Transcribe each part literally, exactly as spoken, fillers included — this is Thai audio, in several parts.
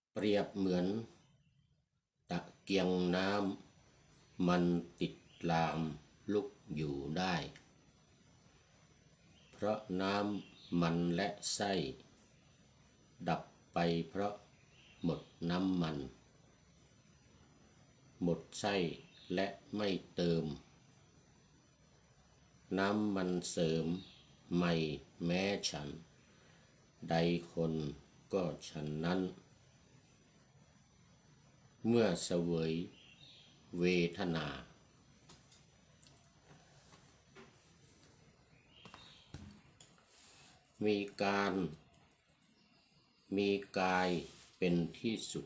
เปรียบเหมือนตะเกียงน้ำมันติดลามลุกอยู่ได้เพราะน้ำมันและไส้ดับไปเพราะหมดน้ำมันหมดไส้และไม่เติมน้ำมันเสริมไม่แม้ฉันใดคนก็ฉันนั้นเมื่อเสวยเวทนามีการมีกายเป็นที่สุด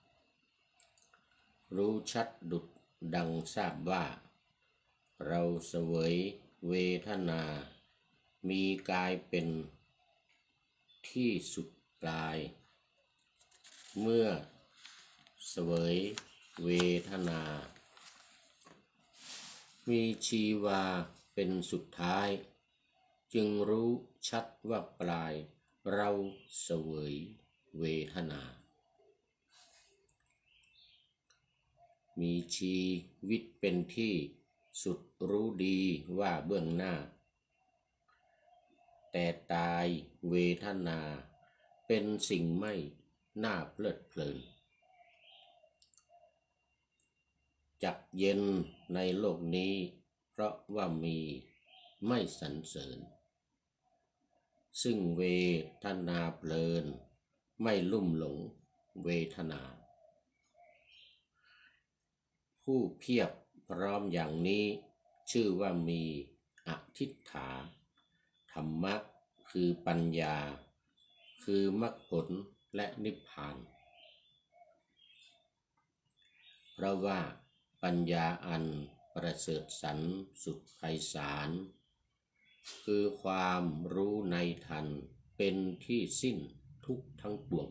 รู้ชัดดุจดังทราบว่าเราเสวยเวทนามีกายเป็นที่สุดปลายเมื่อเสวยเวทนามีชีวาเป็นสุดท้ายจึงรู้ชัดว่าปลายเราเสวยเวทนามีชีวิตเป็นที่สุดรู้ดีว่าเบื้องหน้าแต่ตายเวทนาเป็นสิ่งไม่น่าเพลิดเพลินจักเย็นในโลกนี้เพราะว่ามีไม่สรรเสริญซึ่งเวทนาเพลินไม่ลุ่มหลงเวทนาผู้เพียบพร้อมอย่างนี้ชื่อว่ามีอทิฏฐาธรรมะคือปัญญาคือมรรคผลและนิพพานเพราะว่าปัญญาอันประเสริฐสรรสุดไพศาลคือความรู้ในธรรมเป็นที่สิ้นทุกข์ทั้งปวง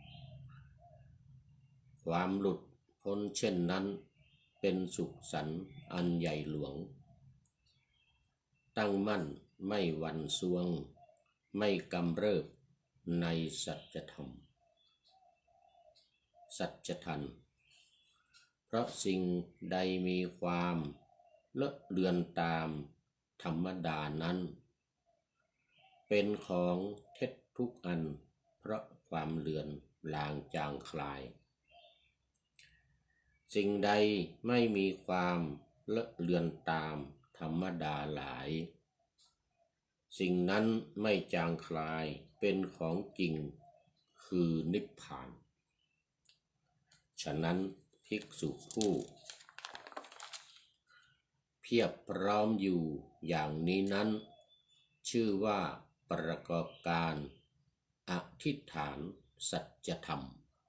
ความหลุดพ้นเช่นนั้นเป็นสุขสันต์อันใหญ่หลวงตั้งมั่นไม่หวั่นทรวงไม่กำเริบในสัจธรรมสัจธรรมเพราะสิ่งใดมีความเลอะเลือนตามธรรมดานั้นเป็นของเท็จทุกอันเพราะความเลือนลางจางคลายสิ่งใดไม่มีความเลอะเลือนตามธรรมดาหลายสิ่งนั้นไม่จางคลายเป็นของจริงคือนิพพานฉะนั้นภิกษุผู้เพียบพร้อมอยู่อย่างนี้นั้นชื่อว่าประกอบการอธิษฐานสัจธรรม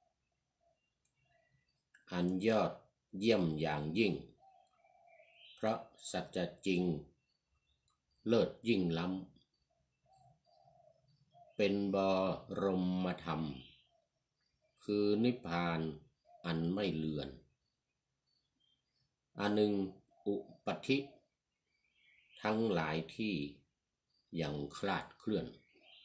อันยอดเยี่ยมอย่างยิ่งเพราะสัจจริงเลิศยิ่งล้ำเป็นบรมธรรมคือนิพพานอันไม่เลือนอันหนึ่งอุปธิทั้งหลายที่ยังคลาดเคลื่อน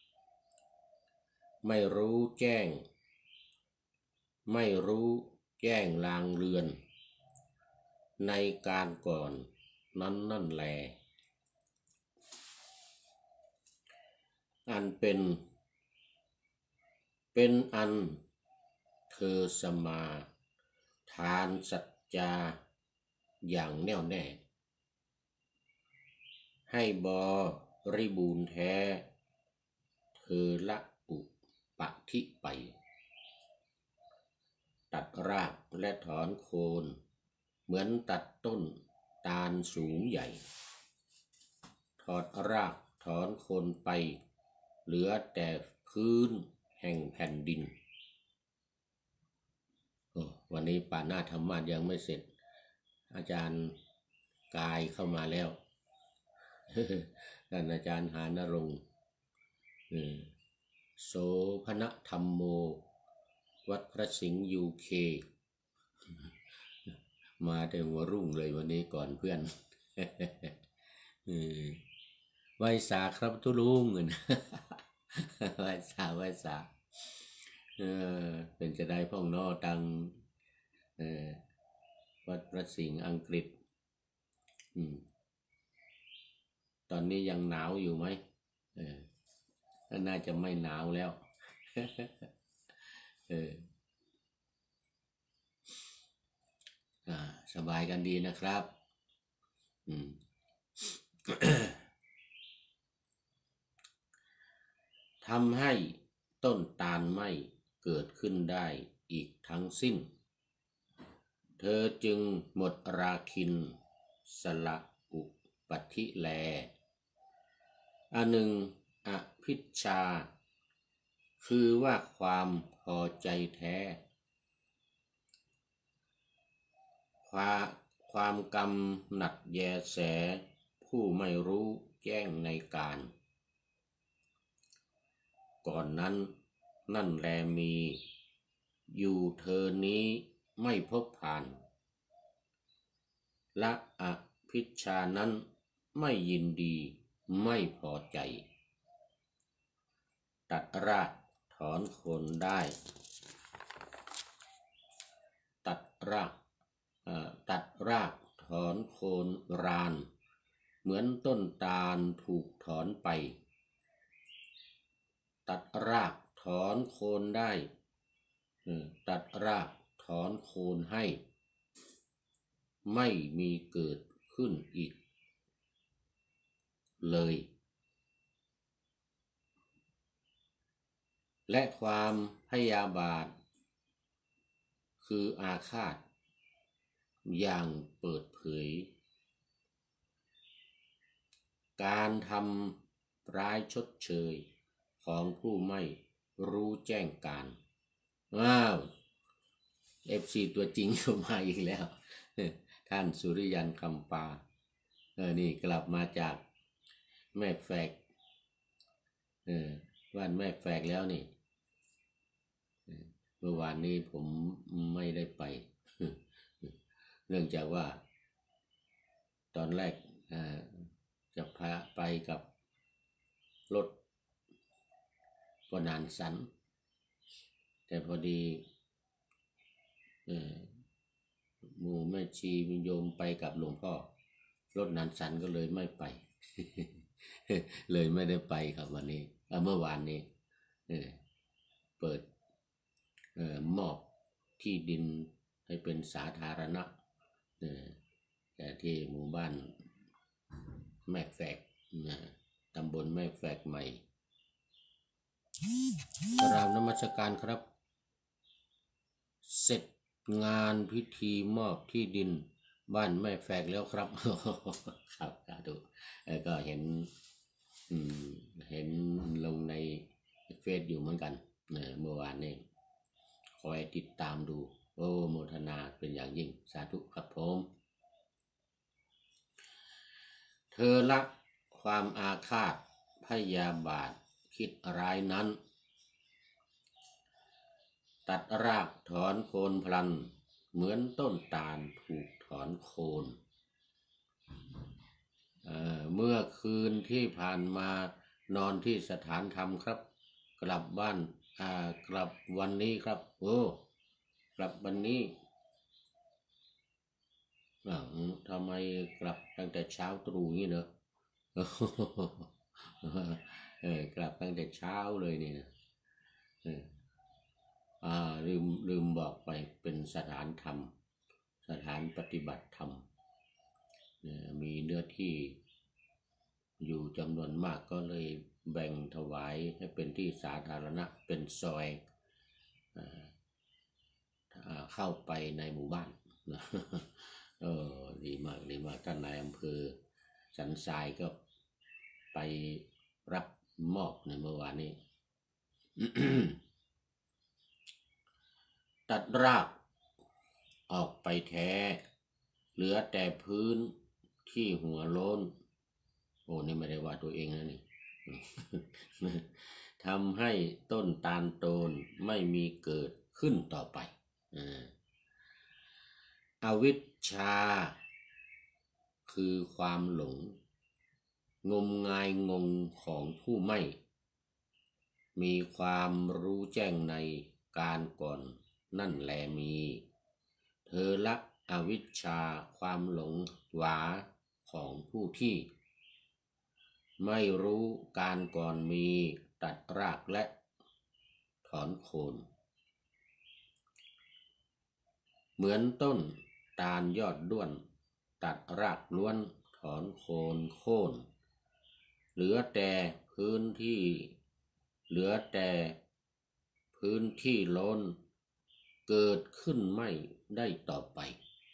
ไม่รู้แจ้งไม่รู้แจ้งลางเรือนในการก่อนนั้นนั่นแลอันเป็นเป็นอันเธอสมาทานสัจจาอย่างแน่วแน่ให้บริบูรณ์แท้เธอละอุปธิไปตัดรากและถอนโคนเหมือนตัดต้นตาลสูงใหญ่ถอดรากถอนโคนไปเหลือแต่พื้นแห่งแผ่นดินวันนี้ป่าหน้าธรรมะยังไม่เสร็จอาจารย์กายเข้ามาแล้วท่านอาจารย์หานรงค์โสภณธรรมโมวัดพระสิงห์ยูเคมาแต่หัวรุ่งเลยวันนี้ก่อนเพื่อนไหว้สาครับทุลุงไหว้สาไหว้สาเออเป็นจะได้พ่องนอตังเออวัดพระสิงห์อังกฤษอืมตอนนี้ยังหนาวอยู่ไหมเออน่าจะไม่หนาวแล้วเอออ่าสบายกันดีนะครับอืม ทำให้ต้นตาลไม่เกิดขึ้นได้อีกทั้งสิ้นเธอจึงหมดราคินสละอุปัฏฐิแลอันหนึ่งอภิชฌาคือว่าความพอใจแท้ความความกำหนัดแยแสผู้ไม่รู้แจ้งในการก่อนนั้นนั่นแลมีอยู่เธอนี้ไม่พบผ่านและอภิชฌานั้นไม่ยินดีไม่พอใจตัดรากถอนโคนได้ตัดรากตัดรากถอนโคนรานเหมือนต้นตาลถูกถอนไปตัดรากถอนโคนได้ตัดรากถอนโคนให้ไม่มีเกิดขึ้นอีกเลยและความพยาบาทคืออาฆาตอย่างเปิดเผยการทำร้ายชดเชยของผู้ไม่รู้แจ้งการว้าว เอฟ ซี ตัวจริงเข้ามาอีกแล้วท่านสุริยันคำปาเออนี่กลับมาจากแม่แฝกเออบ้านแม่แฝกแล้วนี่เมื่อวานนี้ผมไม่ได้ไปเนื่องจากว่าตอนแรกจะพาไปกับรถปนานสันแต่พอดีหมู่แม่ชีวิญโยมไปกับหลวงพ่อรถนันสันก็เลยไม่ไป เลยไม่ได้ไปครับวันนี้เมื่อวานนี้เปิดมอบที่ดินให้เป็นสาธารณะแต่ที่หมู่บ้านแม่แฝกตำบลแม่แฝกใหม่กราบนมัสการครับเสร็จงานพิธีมอบที่ดินบ้านแม่แฝกแล้วครับครับสาธุก็เห็นเห็นลงในเฟซอยู่เหมือนกันเมื่อวานนี้คอยติดตามดูโอ้โมทนาเป็นอย่างยิ่งสาธุครับผมเธอละความอาฆาตพยาบาทคิดร้ายนั้นตัดรากถอนโคนพลันเหมือนต้นตาลถูกถอนโคนเ, เมื่อคืนที่ผ่านมานอนที่สถานธรรมครับกลับบ้านกลับวันนี้ครับโอ้กลับวันนี้ทำไมกลับตั้งแต่เช้าตรู่งี้เนอะเออกลับตั้งแต่เช้าเลยนี่นะอ่าลืมลืมบอกไปเป็นสถานธรรมสถานปฏิบัติธรรมมีเนื้อที่อยู่จำนวนมากก็เลยแบ่งถวายให้เป็นที่สาธารณะเป็นซอยเข้าไปในหมู่บ้านเออดีมากดีมากท่านนายอำเภอสันทรายก็ไปรับมอบในเมื่อวานนี้ ตัดรากออกไปแท้เหลือแต่พื้นที่หัวโล้นโอ้นี่ไม่ได้ว่าตัวเองนะนี่ ทำให้ต้นตาลโตนไม่มีเกิดขึ้นต่อไปอวิชชาคือความหลงงมงายงงของผู้ไม่มีความรู้แจ้งในการก่อนนั่นแลมี เธอละอวิชชาความหลงหวาของผู้ที่ไม่รู้การก่อนมีตัดรากและถอนโคนเหมือนต้นตาลยอดด้วนตัดรากล้วนถอนโคนโค่นเหลือแต่พื้นที่เหลือแต่พื้นที่โล้นเกิดขึ้นไม่ได้ต่อไป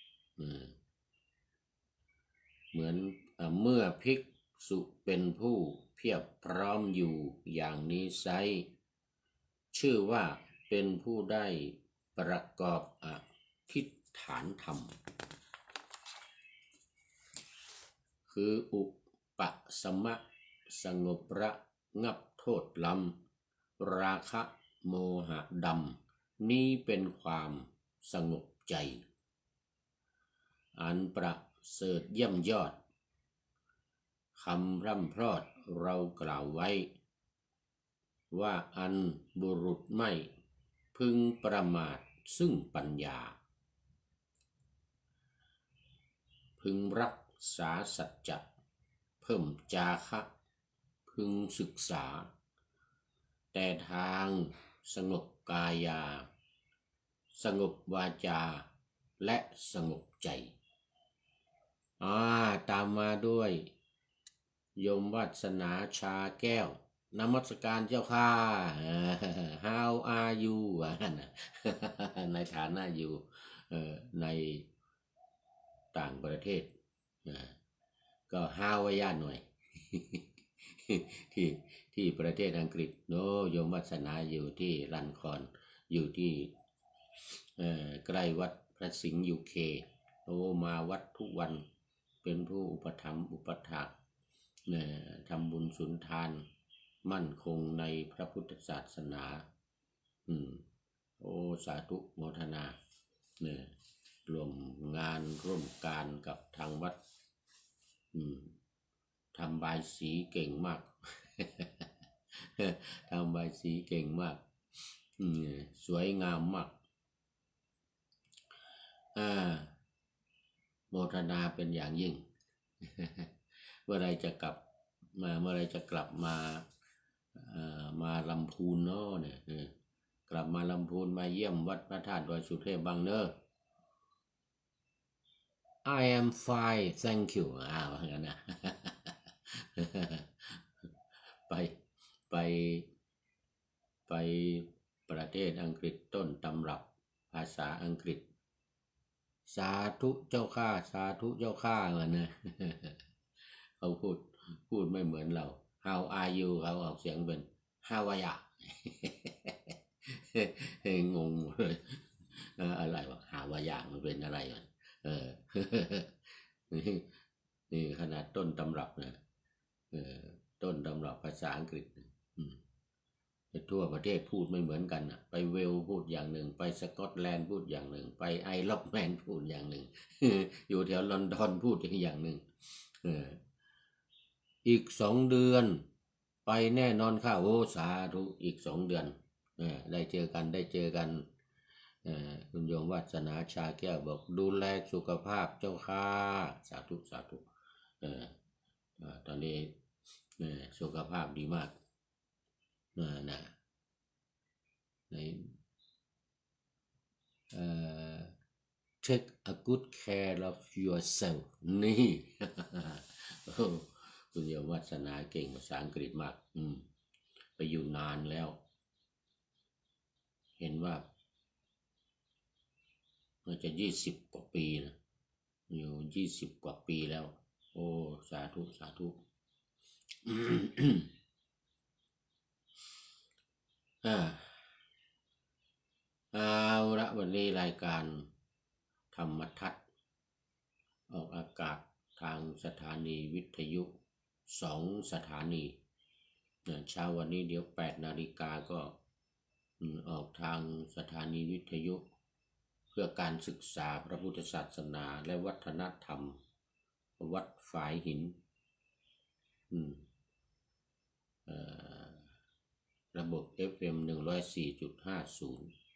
เหมือนเมื่อภิกษุเป็นผู้เพียบพร้อมอยู่อย่างนี้ไซร้ชื่อว่าเป็นผู้ได้ประกอบอธิษฐานธรรมคืออุปสมะสงบระงับโทษลำราคะโมหะดำนี้เป็นความสงบใจอันประเสริฐเยี่ยมยอดคำพร่ำพรอดเรากล่าวไว้ว่าอันบุรุษไม่พึงประมาทซึ่งปัญญาพึงรักษาสัจจะเพิ่มจาคะพึงศึกษาแต่ทางสงบกายาสงบวาจาและสงบใจอ่าตามมาด้วยโยมวัสนาชาแก้วนมัสการเจ้าค่ะ How are you ในฐานะอยู่ในต่างประเทศก็ฮาวายาหน่อย ที่ที่ประเทศอังกฤษโนโยมวัสนาอยู่ที่ลันคอนอยู่ที่ใกล้วัดพระสิงห์ยูเคโอ้มาวัดทุกวันเป็นผู้อุปถัมภ์อุปถากทำบุญสุนทานมั่นคงในพระพุทธศาสนาอืมโอ้สาธุโมทนาเนี่ยรวมงานร่วมการกับทางวัดอืมทำบายสีเก่งมาก ทำบายสีเก่งมากอืมสวยงามมากอ่าโมทนาเป็นอย่างยิ่ง เมื่อไรจะกลับมาเมื่อไรจะกลับมามาลำพูนเนาะเนี่ยกลับมาลำพูนมาเยี่ยมวัดพระธาตุดอยสุเทพบางเนอ I am fine thank you อ้าวงั้นนะ ไปไปไปประเทศอังกฤษต้นตำรับภาษาอังกฤษสาธุเจ้าข้าสาธุเจ้าข้าเหมือนนะ เขาพูดพูดไม่เหมือนเรา How are you เขาออกเสียงเป็น How are you งงเลยอะไรวะ How are you มันเป็นอะไรวะเออ นี่ขนาดต้นตำรับนะเออต้นตำรับภาษาอังกฤษทั่วประเทศพูดไม่เหมือนกันนะไปเวลพูดอย่างหนึ่งไปสกอตแลนด์พูดอย่างหนึ่งไปไอร์แลนด์พูดอย่างหนึ่ง อยู่แถวลอนดอนพูดอีกอย่างหนึ่งอีกสองเดือนไปแน่นอนค่ะโอ้สาธุอีกสองเดือนได้เจอกันได้เจอกันคุณโยมวัสนาชาแก้วบอกดูแลสุขภาพเจ้าค่ะสาธุสาธุตอนนี้สุขภาพดีมากนะใน take a good care of yourself นี่ คุณโยมวัสนาเก่งภาษาอังกฤษมากอืมไปอยู่นานแล้วเห็นว่าน่าจะยี่สิบกว่าปีนะอยู่ยี่สิบกว่าปีแล้วโอ้สาธุสาธุ อ่าเอาละวันนี้รายการธรรมทัศน์ออกอากาศทางสถานีวิทยุสองสถานีเช้าวันนี้เดี๋ยวแปดนาฬิกาก็ออกทางสถานีวิทยุเพื่อการศึกษาพระพุทธศาสนาและวัฒนธรรมวัดฝายหินระบบ เอฟ เอ็ม หนึ่งร้อยสี่จุดห้าศูนย์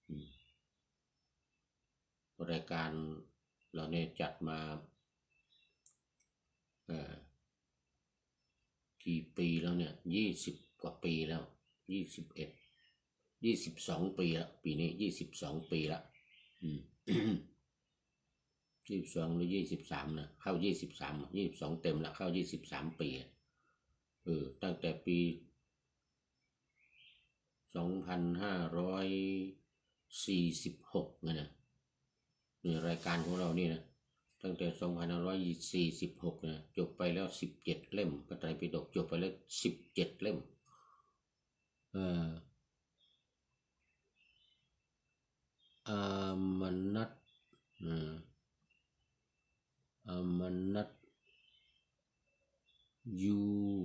รายการเราเนี่ยจัดมากี่ปีแล้วเนี่ยยี่สิบกว่าปีแล้วยี่สิบเอ็ดยี่สิบสองปีแล้วปีนี้ยี่สิบสองปีแล้วยี่สิบสองหรือยี่สิบสามนะเข้ายี่สิบสามยี่สิบสองเต็มแล้วเข้ายี่สิบสามปีเออตั้งแต่ปีสองพันห้าร้อยสี่สิบหกนะนี่รายการของเรานี่นะตั้งแต่สองพันห้าร้อยสี่สิบหกนะจบไปแล้วสิบเจ็ดเล่มพระไตรปิฎกจบไปแล้วสิบเจ็ดเล่มเอ่ออามนัตอามนัตยู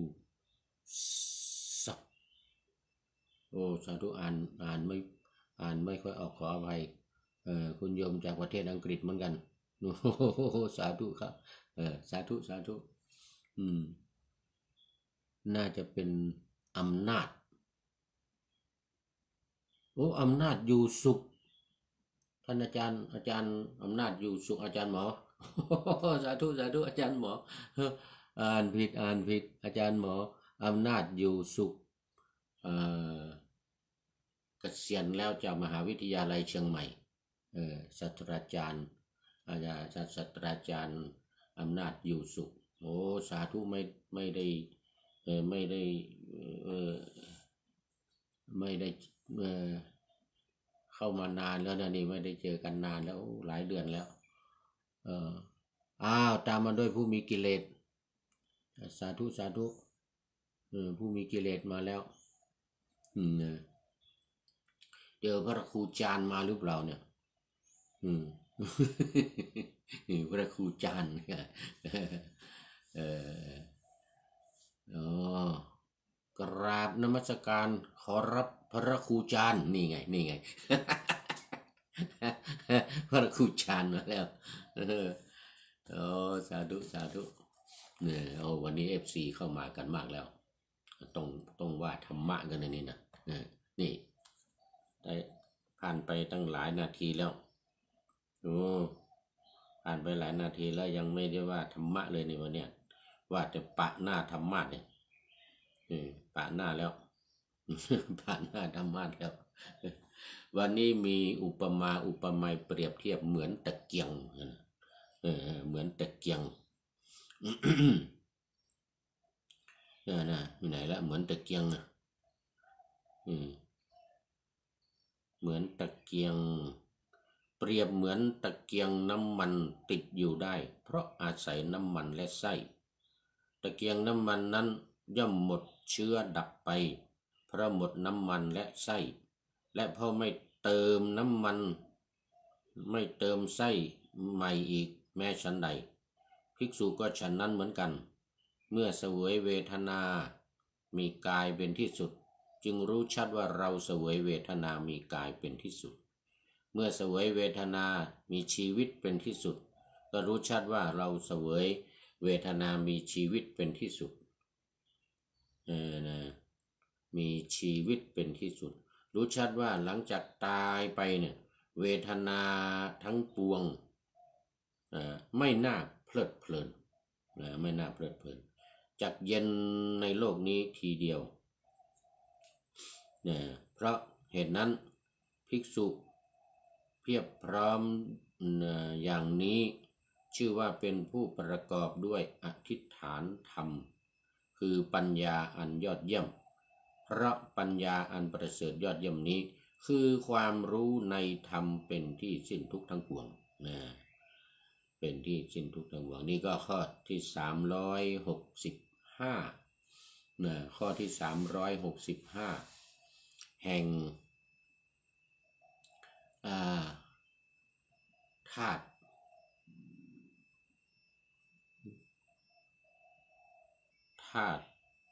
สักโอ้สาธุอ่านอ่านไม่อ่านไม่ค่อยออกขออภัยเอ่อคุณโยมจากประเทศอังกฤษเหมือนกันโอ้โหสาธุครับเออสาธุสาธุอืมน่าจะเป็นอำนาจโอ้อำนาจอยู่สุขท่านอาจารย์อาจารย์อำนาจอยู่สุขอาจารย์หมอสาธุสาธุอาจารย์หมออ่านผิดอ่านผิดอาจารย์หมออำนาจอยู่สุขเอ่อเกษียณแล้วจากมหาวิทยาลัยเชียงใหม่เออศาสตราจารย์อาจารย์ศาสตราจารย์อำนาจอยู่สุขโอ้สาธุไม่ไม่ได้เออไม่ได้เออไม่ได้เออเข้ามานานแล้วนะนี่ไม่ได้เจอกันนานแล้วหลายเดือนแล้วเอออ้าวตามมาด้วยผู้มีกิเลสสาธุสาธุเออผู้มีกิเลสมาแล้วอืมเจอพระครูจานมาหรือเปล่าเนี่ยอืมพระครูจานเอออ๋อกราบนมัสการขอรับพระครูจานนี่ไงนี่ไงพระครูจานมาแล้วโอ้สาธุสาธุเนี่ยโอ้วันนี้เอฟซีเข้ามากันมากแล้วต้องต้องว่าธรรมะกันนะนี่นะนี่ได้ผ่านไปตั้งหลายนาทีแล้วโอ้ผ่านไปหลายนาทีแล้วยังไม่ได้ว่าธรรมะเลยในวันเนี้ยว่าแต่ปะหน้าธรรมะเนี่ยปะหน้าแล้วปะหน้าธรรมะแล้ววันนี้มีอุปมาอุปไมยเปรียบเทียบเหมือนตะเกียงเออเหมือนตะเกียงเออนะอยู่ไหนละเหมือนตะเกียงนะอืมเหมือนตะเกียงเปรียบเหมือนตะเกียงน้ำมันติดอยู่ได้เพราะอาศัยน้ำมันและไส้ตะเกียงน้ำมันนั้นย่อมหมดเชื้อดับไปเพราะหมดน้ำมันและไส้และพอไม่เติมน้ำมันไม่เติมไส้ใหม่อีกแม้ฉันใดภิกษุก็ฉันนั้นเหมือนกันเมื่อเสวยเวทนามีกายเป็นที่สุดจึงรู้ชัดว่าเราเสวยเวทนามีกายเป็นที่สุดเมื่อเสวยเวทนามีชีวิตเป็นที่สุดก็รู้ชัดว่าเราเสวยเวทนามีชีวิตเป็นที่สุดเออนะมีชีวิตเป็นที่สุดรู้ชัดว่าหลังจากตายไปเนี่ยเวทนาทั้งปวงไม่น่าเพลิดเพลินไม่น่าเพลิดเพลินจักเย็นในโลกนี้ทีเดียวเนี่ยเพราะเหตุนั้นภิกษุเพียบพร้อมอย่างนี้ชื่อว่าเป็นผู้ประกอบด้วยอธิษฐานธรรมคือปัญญาอันยอดเยี่ยมเพราะปัญญาอันประเสริฐยอดเยี่ยมนี้คือความรู้ในธรรมเป็นที่สิ้นทุกข์ทั้งปวงนะเป็นที่สิ้นทุกข์ทั้งปวงนี่ก็ข้อที่สามร้อยหกสิบห้านะข้อที่สามร้อยหกสิบห้าแห่งธาตุธาตุ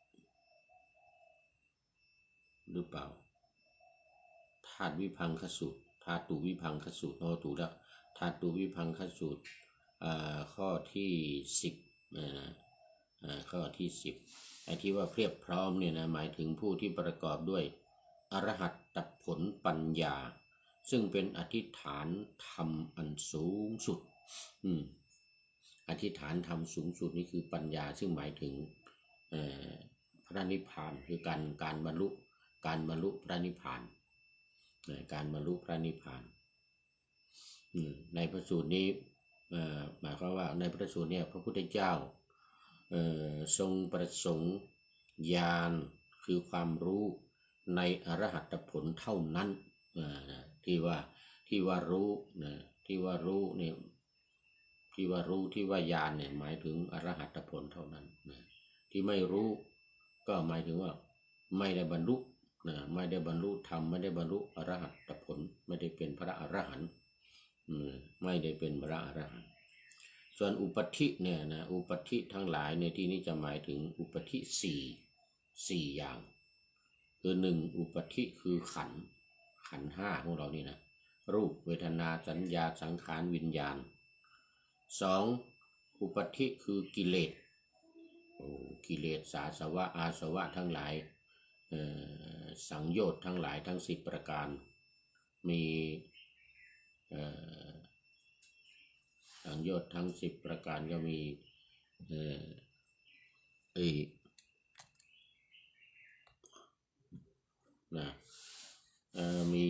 หรือเปล่าธาตุวิพังคสูตรธาตุวิพังคสูตรโอ้ถูกแล้วธาตุวิพังคสูตรข้อที่สิบข้อที่สิบไอ้ที่ว่าเพียบพร้อมเนี่ยนะหมายถึงผู้ที่ประกอบด้วยอรหัตตผลปัญญาซึ่งเป็นอธิษฐานธรรมอันสูงสุดอืมอธิษฐานธรรมสูงสุดนี่คือปัญญาซึ่งหมายถึงพระนิพพานคือการการบรรลุการบรรลุพระนิพพานการบรรลุพระนิพพานในพระสูตรนี้หมายความว่าในพระสูตรเนี่ยพระพุทธเจ้าทรงประสงค์ญาณคือความรู้ในอรหัตผลเท่านั้นที่ว่าที่ว่ารู้นะที่ว่ารู้เนี่ยที่ว่ารู้ที่ว่าญาณเนี่ยหมายถึงอรหัตผลเท่านั้นนะที่ไม่รู้ก็หมายถึงว่าไม่ได้บรรลุนะไม่ได้บรรลุธรรมไม่ได้บรรลุอรหัตผลไม่ได้เป็นพระอรหันต์ไม่ได้เป็นพระอรหันต์ส่วนอุปธิเนี่ยนะอุปธิทั้งหลายในที่นี้จะหมายถึงอุปธิสี่สี่อย่างคือหนึ่งอุปธิคือขันธ์ขันธ์ห้าของเรานี่นะรูปเวทนาสัญญาสังขารวิญญาณสองอุปธิคือกิเลสกิเลสสาสวะอาสวะทั้งหลายสังโยชน์ทั้งหลายทั้งสิบประการมีสังโยชน์ทั้งสิบประการก็มีเอ่อเอ้นะมี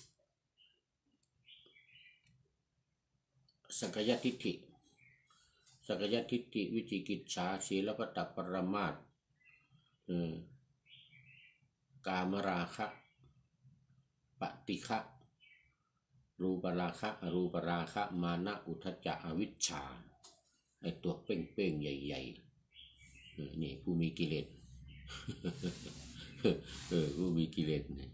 สักยทิฏฐิสักยทิฏฐิวิจิกิจฉาศีลพัตตปรมาสกามราคะปฏิฆะรูปราคะอรูปราคะมานะอุทธัจจะอวิชชาไอตัวเป้งๆใหญ่ๆนี่ผู้มีกิเลสเออผู้มีกิเลสเนี่ย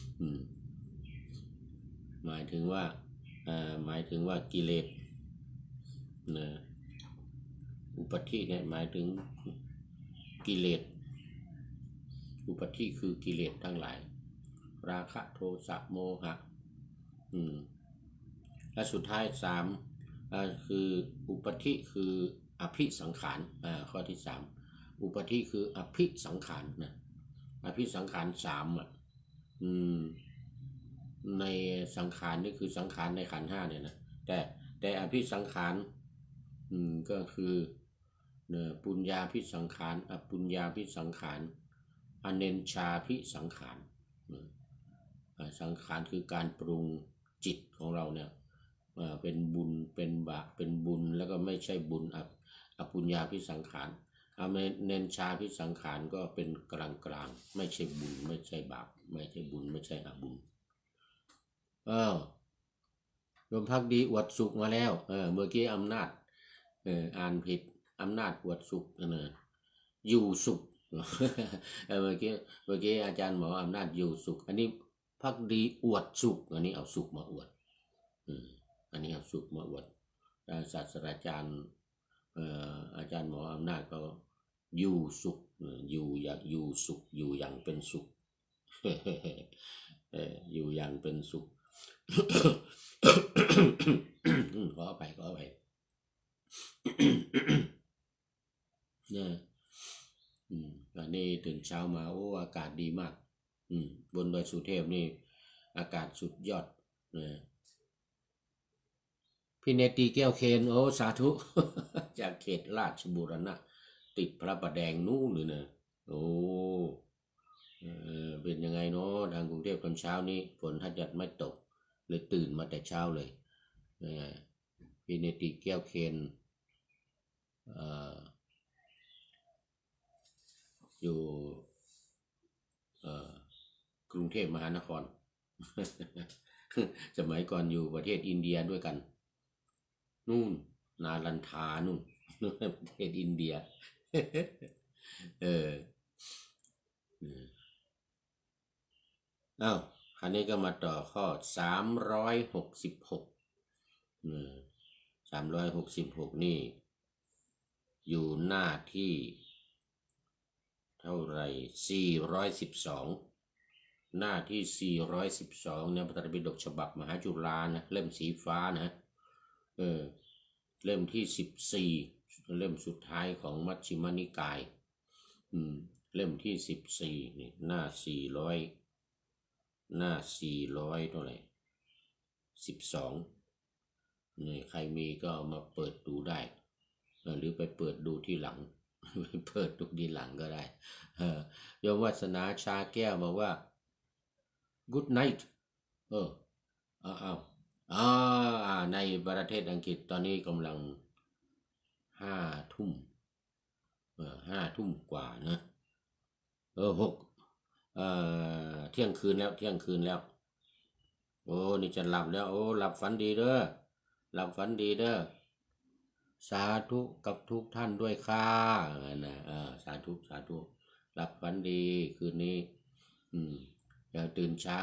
หมายถึงว่าหมายถึงว่ากิเลสนะอุปธิเนี่ยหมายถึงกิเลสอุปธิคือกิเลสทั้งหลายราคะโทสะโมหะอืมและสุดท้ายสามคืออุปธิคืออภิสังขารอ่าข้อที่สามอุปธิคืออภิสังขารนะอภิสังขารสามอ่ะอืมในสังขารนี่คือสังขารในขันธ์ห้าเนี่ยนะแต่แต่อภิสังขารอืมก็คือเนี่ยปุญญาภิสังขารอปุญญาภิสังขารอเนญชาภิสังขารสังขารคือการปรุงจิตของเราเนี่ยเป็นบุญเป็นบาปเป็นบุญแล้วก็ไม่ใช่บุญอปุญญาภิสังขารอเนญชาภิสังขารก็เป็นกลางกลางไม่ใช่บุญไม่ใช่บาปไม่ใช่บุญไม่ใช่อบุญเออรวมพักดีอวดสุขมาแล้วเออเมื่อกี้อำนาจเอออ่านผิดอำนาจอวดสุขนะอยู่สุขเมื่อกี้เมื่อกี้อาจารย์บอกว่าอำนาจอยู่สุขอันนี้พักดีอวดสุขอันนี้เอาสุขมาอวดอันนี้เอาสุขมาอวดศาสตราจารย์อาจารย์หมออำนาจก็อยู่สุขอยู่อย่างอยู่สุขอยู่อย่างเป็นสุขอยู่อย่างเป็นสุขขอไปขอไปเนี่ยอืมวันนี้ตื่นเช้ามาโอ้อากาศดีมากอืมบนดอยสุเทพนี่อากาศสุดยอดเนี่ยพี่เนตีแก้วเคนโอ้สาธุจากเขตราชบุรณะติดพระประแดงนู่นเลยนะโอ้เออเป็นยังไงเนาะทางกรุงเทพตอนเช้านี้ฝนถ้าจะไม่ตกเลยตื่นมาแต่เช้าเลยพี่เนตีแก้วเคนอยู่กรุงเทพมหานครสมัยก่อนอยู่ประเทศอินเดียด้วยกันนู่นนาลันทานู่นประเทศอินเดียเอออ้าวคราวนี้ก็มาต่อข้อสามร้อยหกสิบหกสามร้อยหกสิบหกนี่อยู่หน้าที่เท่าไหร่สี่ร้อยสิบสองหน้าที่สี่ร้อยสิบสองเนี่ยพระไตรปิฎกฉบับมหาจุฬานะเล่มสีฟ้านะเออเล่มที่สิบสี่เล่มสุดท้ายของมัชฌิมนิกายอืมเล่มที่สิบสี่นี่หน้าสี่ร้อยหน้าสี่ร้อยเท่าไหร่สิบสองนี่ใครมีก็มาเปิดดูได้หรือไปเปิดดูที่หลังเปิดดูที่หลังก็ได้โยมวาสนาชาแก้วบอกว่า good night เอออ้าวอ่าในประเทศอังกฤษตอนนี้กำลังห้าทุ่มเออห้าทุ่มกว่านะเออหกเอ่อเที่ยงคืนแล้วเที่ยงคืนแล้วโอ้นี่จะหลับแล้วโอ้หลับฝันดีเด้อหลับฝันดีเด้อสาธุกับทุกท่านด้วยค่ะนะเออสาธุสาธุหลับฝันดีคืนนี้อืมอย่าตื่นเช้า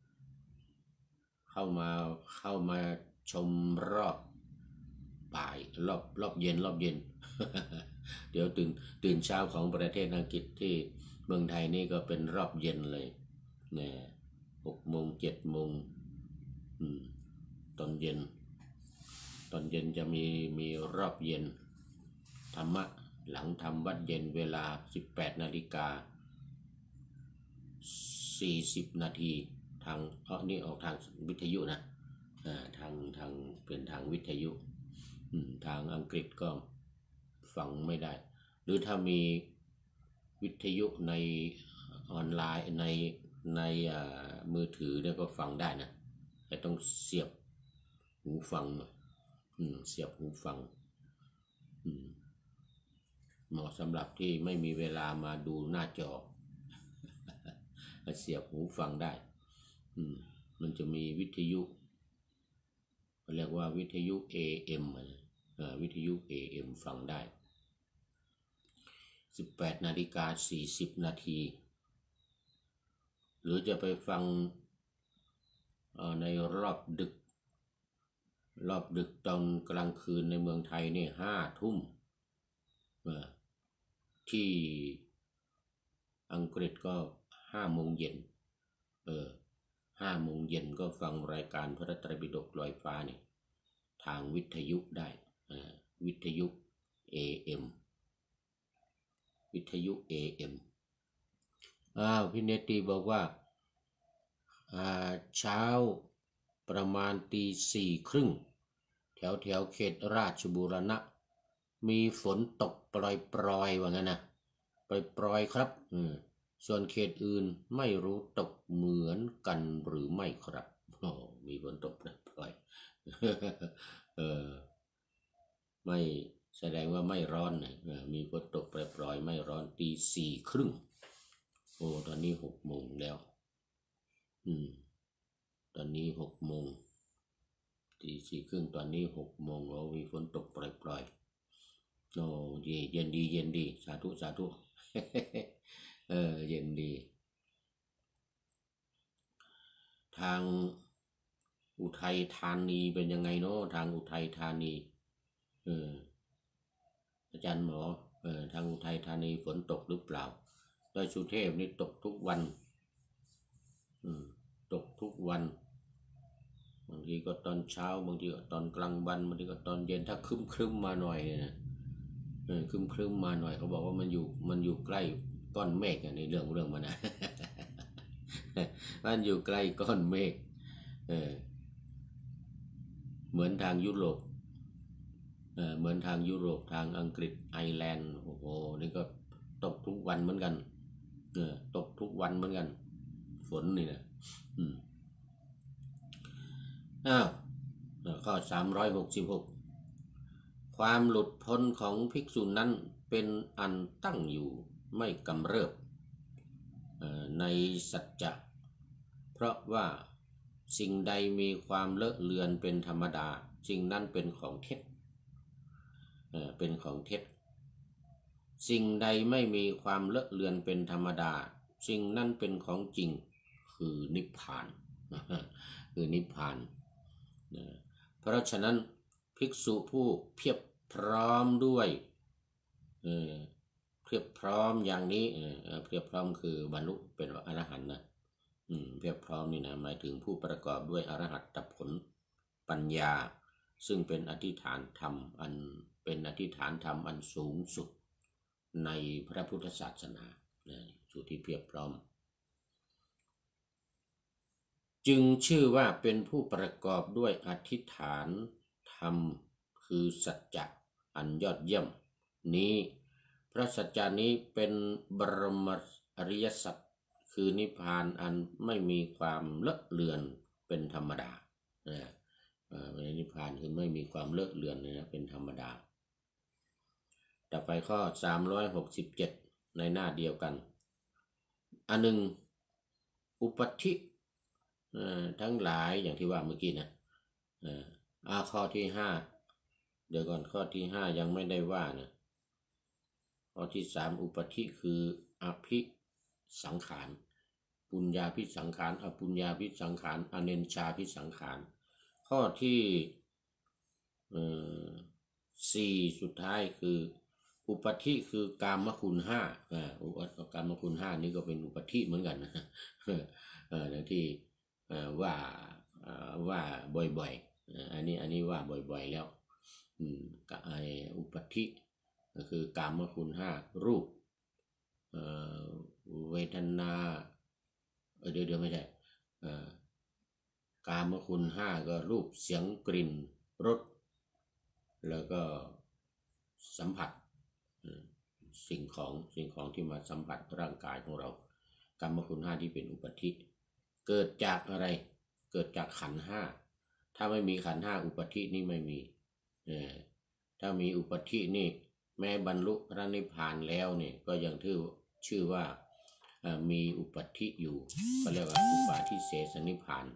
เข้ามาเข้ามาชมรอบบ่ายรอบรอบเย็นรอบเย็น เดี๋ยวตื่นตื่นเช้าของประเทศอังกฤษที่เมืองไทยนี่ก็เป็นรอบเย็นเลยเนี่ยหกโมงเจ็ดโมงอืมตอนเย็นตอนเย็นจะมีมีรอบเย็นธรรมะหลังทำวัดเย็นเวลาสิบแปดนาฬิกาสี่สิบนาทีทางเออนี่ออกทางวิทยุนะอ่าทางทางเป็นทางวิทยุอืมทางอังกฤษก็ฟังไม่ได้หรือถ้ามีวิทยุในออนไลน์ในในมือถือเนี่ยก็ฟังได้นะแต่ต้องเสียบหูฟังหน่อยอืมเสียบหูฟังอืมเหมาะสำหรับที่ไม่มีเวลามาดูหน้าจอเสียบหูฟังได้อืมมันจะมีวิทยุเรียกว่าวิทยุ เอ เอ็ม อ่าวิทยุ เอ เอ็ม ฟังได้สิบแปดนาฬิกาสี่สิบนาทีหรือจะไปฟังในรอบดึกรอบดึกตอนกลางคืนในเมืองไทยนี่ห้าทุ่มที่อังกฤษก็ห้าโมงเย็นเออห้าโมงเย็นก็ฟังรายการพระไตรปิฎกลอยฟ้าเนี่ยทางวิทยุได้วิทยุ เอ เอ็ม วิทยุ เอ เอ็ม อ้าวพี่เนตีบอกว่าเช้าประมาณตีสี่ครึ่งแถวแถวเขตราชบูรณะมีฝนตกปล่อยๆว่างั้นนะปล่อยๆครับอืมส่วนเขตอื่นไม่รู้ตกเหมือนกันหรือไม่ครับโอ้มีฝนตกปล่อยๆเออไม่แสดงว่าไม่ร้อนนะมีฝนตกปล่อยๆไม่ร้อนตีสี่ครึ่งโอ้ตอนนี้หกโมงแล้วอืมตอนนี้หกโมงตีสี่ครึ่งตอนนี้หกโมงเรามีฝนตกปล่อยๆโอ้เย็นดีเย็นดีสาธุสาธุ เออเย็นดีทางอุทัยธานีเป็นยังไงเนาะทางอุทัยธานีเอออาจารย์หมอเออทางอุทัยธานีฝนตกหรือเปล่าดอยสุเทพนี่ตกทุกวันอืมตกทุกวันบางทีก็ตอนเช้าบางทีก็ตอนกลางวันบางทีก็ตอนเย็นถ้าครึ้มครึ้มมาหน่อยเนี่ยเออครึ้มครึ้มมาหน่อยเขาบอกว่ามันอยู่มันอยู่ใกล้ก้อนเมฆในเรื่องเรื่องมันนะ มันอยู่ใกล้ก้อนเมฆเออเหมือนทางยุโรปเออเหมือนทางยุโรปทางอังกฤษไอร์แลนด์โอ้โหนี่ก็ตกทุกวันเหมือนกันเออตกทุกวันเหมือนกันฝนนี่นะอืมอ้าวข้อสามร้อยหกสิบหกความหลุดพ้นของภิกษุนั้นเป็นอันตั้งอยู่ไม่กำเริบในสัจจะเพราะว่าสิ่งใดมีความเลอะเลือนเป็นธรรมดาสิ่งนั้นเป็นของเท็จเป็นของเท็จสิ่งใดไม่มีความเลอะเลือนเป็นธรรมดาสิ่งนั้นเป็นของจริงคือนิพพานคือนิพพานเพราะฉะนั้นภิกษุผู้เพียบพร้อมด้วยเพียบพร้อมอย่างนี้เพียบพร้อมคือบรรลุเป็นอรหันต์นะเพียบพร้อมนี่นะหมายถึงผู้ประกอบด้วยอรหัตผลปัญญาซึ่งเป็นอธิษฐานธรรมอันเป็นอธิษฐานธรรมอันสูงสุดในพระพุทธศาสนาสุดที่เพียบพร้อมจึงชื่อว่าเป็นผู้ประกอบด้วยอธิษฐานธรรมคือสัจจะอันยอดเยี่ยมนี้พระสัจจานี้เป็นบรมอริยสัจคือนิพพานอันไม่มีความเลอะเลือนเป็นธรรมดานะนิพพานคือไม่มีความเลอะเลือนนะเป็นธรรมดาต่อไปข้อสามร้อยหกสิบเจ็ดในหน้าเดียวกันอันหนึ่งอุปธิทั้งหลายอย่างที่ว่าเมื่อกี้นะอ่าข้อที่ห้าเดี๋ยวก่อนข้อที่ห้ายังไม่ได้ว่านะข้อที่สามอุปธิคืออภิสังขารปุญญาภิสังขารอปุญญาภิสังขารอเนญชาภิสังขารข้อที่สี่สุดท้ายคืออุปธิคือกามคุณห้าอ่ากามคุณห้านี่ก็เป็นอุปธิเหมือนกันนะอย่างที่ว่าว่าบ่อยๆอันนี้อันนี้ว่าบ่อยๆแล้วอืมกับไออุปธิก็คือกามคุณห้ารูปเวทนาเดี๋ยวเดี๋ยวไม่ใช่กามคุณห้าก็รูปเสียงกลิ่นรสแล้วก็สัมผัสสิ่งของสิ่งของที่มาสัมผัสร่างกายของเรากามคุณห้าที่เป็นอุปธิเกิดจากอะไรเกิดจากขันธ์ห้าถ้าไม่มีขันธ์ห้าอุปธินี่ไม่มีถ้ามีอุปธินี่แม้บรรลุพระนิพพานแล้วเนี่ยก็ยังถือชื่อว่ามีอุปธิอยู่ก็เรียกว่าอุปาทิเสสนิพพาน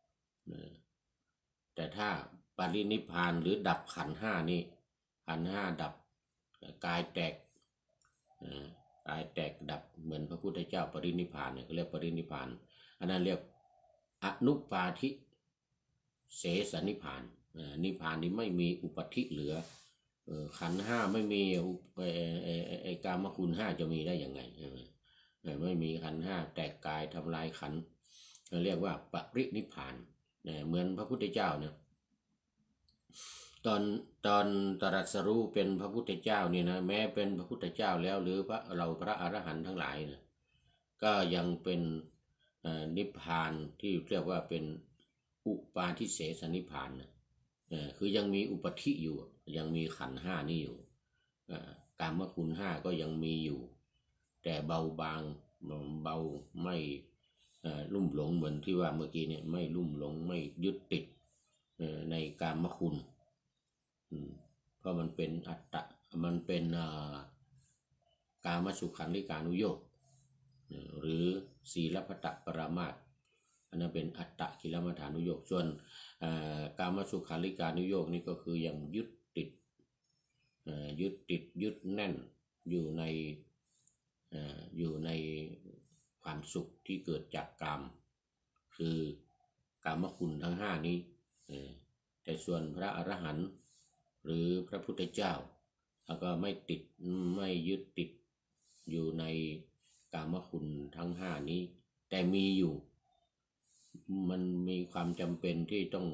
แต่ถ้าปรินิพพานหรือดับขันธ์ห้านี่ขันธ์ห้าดับกายแตกกายแตกดับเหมือนพระพุทธเจ้าปรินิพพานเนี่ยก็เรียกปรินิพพานอันนั้นเรียกอนุปาทิเสสนิพพานนิพพานนี้ไม่มีอุปธิเหลือขันธ์ห้าไม่มีไอ้กามคุณห้าจะมีได้ยังไงไม่มีขันธ์ห้าแตกกายทำลายขันธ์เรียกว่าปรินิพพานเหมือนพระพุทธเจ้าเนี่ยตอนตอนตรัสรู้เป็นพระพุทธเจ้านี่นะแม้เป็นพระพุทธเจ้าแล้วหรือพระเราพระอรหันต์ทั้งหลายนะก็ยังเป็นนิพพานที่เรียกว่าเป็นอุปาทิเสสนิพพานนะคือยังมีอุปธิอยู่ยังมีขันธ์ห้านี่อยู่กามคุณห้าก็ยังมีอยู่แต่เบาบางเบาไม่ลุ่มหลงเหมือนที่ว่าเมื่อกี้เนี่ยไม่ลุ่มหลงไม่ยึดติดในกามคุณเพราะมันเป็นอัตตะมันเป็นกามสุขันธิกานุโยคหรือศีลพัตตปรามาสอันนั้นเป็นอัตตะกิลมัฏฐานุโยคส่วนกามสุขันธิกานุโยคนี่ก็คือยังยึดติดยึดติดยึดแน่นอยู่ในอยู่ในความสุขที่เกิดจากกามคือกามคุณทั้งห้านี้แต่ส่วนพระอรหันต์หรือพระพุทธเจ้าแล้วก็ไม่ติดไม่ยึดติดอยู่ในกามคุณทั้งห้านี้แต่มีอยู่มันมีความจำเป็นที่ต้อง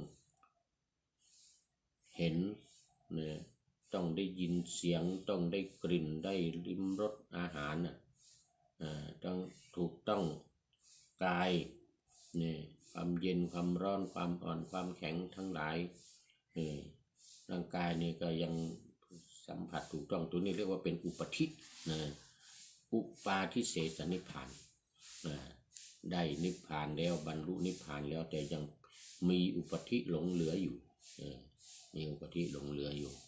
เห็นเนี่ยต้องได้ยินเสียงต้องได้กลิ่นได้ลิ้มรสอาหารน่ะต้องถูกต้องกายเนี่ยความเย็นความร้อนความอ่อนความแข็งทั้งหลายร่างกายนี่ก็ยังสัมผัสถูกต้องตัวนี้เรียกว่าเป็นอุปธินะอุปาทิเสสนิพพานได้นิพพานแล้วบรรลุนิพพานแล้วแต่ยังมีอุปธิหลงเหลืออยู่มีอุปธิหลงเหลืออยู่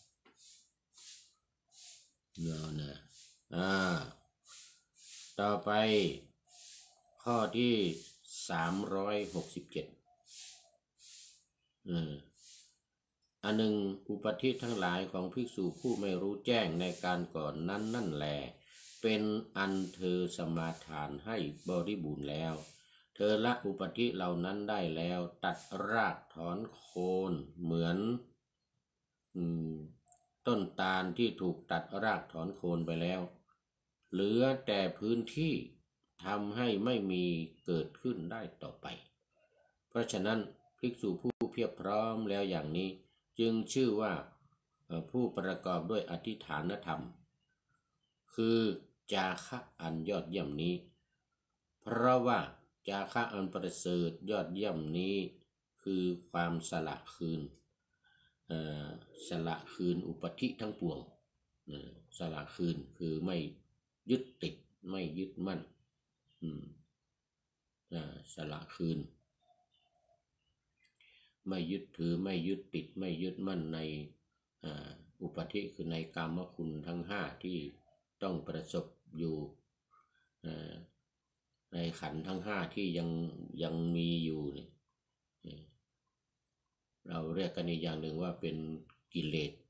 เนาะนะอ่าต่อไปข้อที่สามร้อยหกสิบเจ็ดอืมอันหนึ่งอุปธิทั้งหลายของภิกษุผู้ไม่รู้แจ้งในการก่อนนั้นนั่นแลเป็นอันเธอสมาทานให้บริบูรณ์แล้วเธอละอุปธิเหล่านั้นได้แล้วตัดรากถอนโคนเหมือนต้นตาลที่ถูกตัดรากถอนโคนไปแล้วเหลือแต่พื้นที่ทำให้ไม่มีเกิดขึ้นได้ต่อไปเพราะฉะนั้นภิกษุผู้เพียบพร้อมแล้วอย่างนี้จึงชื่อว่าผู้ประกอบด้วยอธิฐานธรรมคือจาคะอันยอดเยี่ยมนี้เพราะว่าจาคะอันประเสริฐยอดเยี่ยมนี้คือความสละคืนสละคืนอุปธิทั้งปวงสละคืนคือไม่ยึดติดไม่ยึดมั่นสละคืนไม่ยึดถือไม่ยึดติดไม่ยึดมั่นในอุปธิคือในกามคุณทั้งห้าที่ต้องประสบอยู่ในขันธ์ทั้งห้าที่ยังยังมีอยู่เนี่ยเราเรียกกันอีกอย่างหนึ่งว่าเป็นกิเลส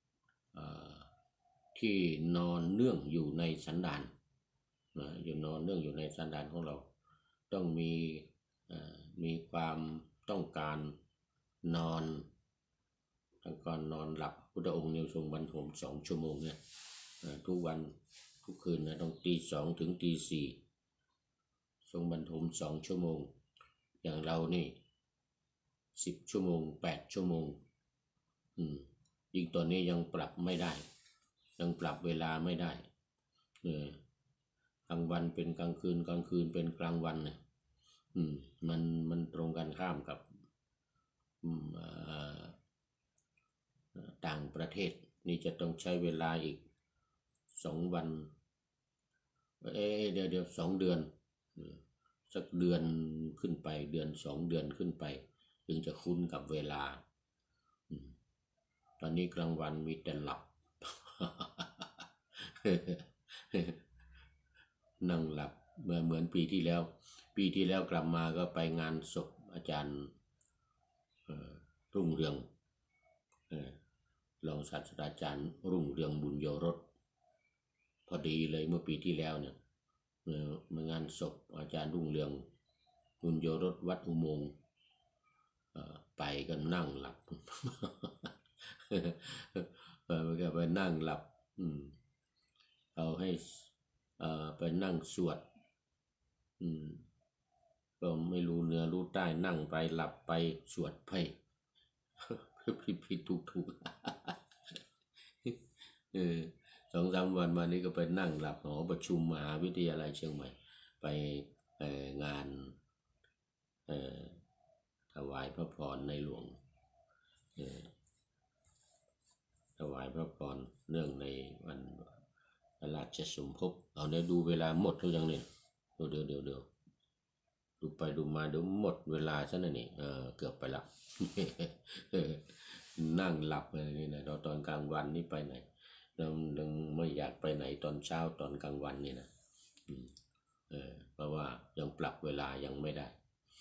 ที่นอนเนื่องอยู่ในสันดานอยู่นอนเนื่องอยู่ในสันดานของเราต้องมีมีความต้องการนอนต้องการนอนหลับพุทธองค์เนี่ยทรงบรรทมสองชั่วโมงเนี่ยทุกวันทุกคืนนะต้องตีสองถึงตีสี่ทรงบรรทมสองชั่วโมงอย่างเรานี่สิบชั่วโมงแปดชั่วโมงอืมยิ่งตอนนี้ยังปรับไม่ได้ยังปรับเวลาไม่ได้เออกลางวันเป็นกลางคืนกลางคืนเป็นกลางวันเนี่ยอืมมันมันตรงกันข้ามกับอืมต่างประเทศนี่จะต้องใช้เวลาอีกสองวันเอ๊ะเดี๋ยวเดี๋ยวสองเดือนสักเดือนขึ้นไปเดือนสองเดือนขึ้นไปถึงจะคุ้นกับเวลาตอนนี้กลางวันมีแต่หลับ นั่งหลับเมื่อเหมือนปีที่แล้วปีที่แล้วกลับมาก็ไปงานศพอาจารย์รุ่งเรืองรองศาสตราจารย์รุ่งเรืองบุญโยรสพอดีเลยเมื่อปีที่แล้วเนี่ยมางานศพอาจารย์รุ่งเรืองบุญโยรสวัดอุโมงค์ไปก็นั่งหลับ ไปก็ไปนั่งหลับเอาให้ไปนั่งสวดก็ไม่รู้เนื้อรู้ใต้นั่งไปหลับไปสวดไปผิดผิดถูกถูกเออสองสามวันมานี้ก็ไปนั่งหลับหอประชุมมหาวิทยาลัยเชียงใหม่ไปงานถวายพระพรในหลวงถวายพระพรเนื่องในวันพระราชสมภพเอาเนี่ยดูเวลาหมดหรือยังเนี่ยเดี๋ยวเดี๋ยวเดี๋ยวเดี๋ยวดูไปดูมาเดี๋ยวหมดเวลาซะนะนี่เออเกือบไปละ นั่งหลับเลยนี่นะตอนกลางวันนี่ไปไหนเรายังไม่อยากไปไหนตอนเช้าตอนกลางวันนี่นะเออเพราะว่ายังปรับเวลายังไม่ได้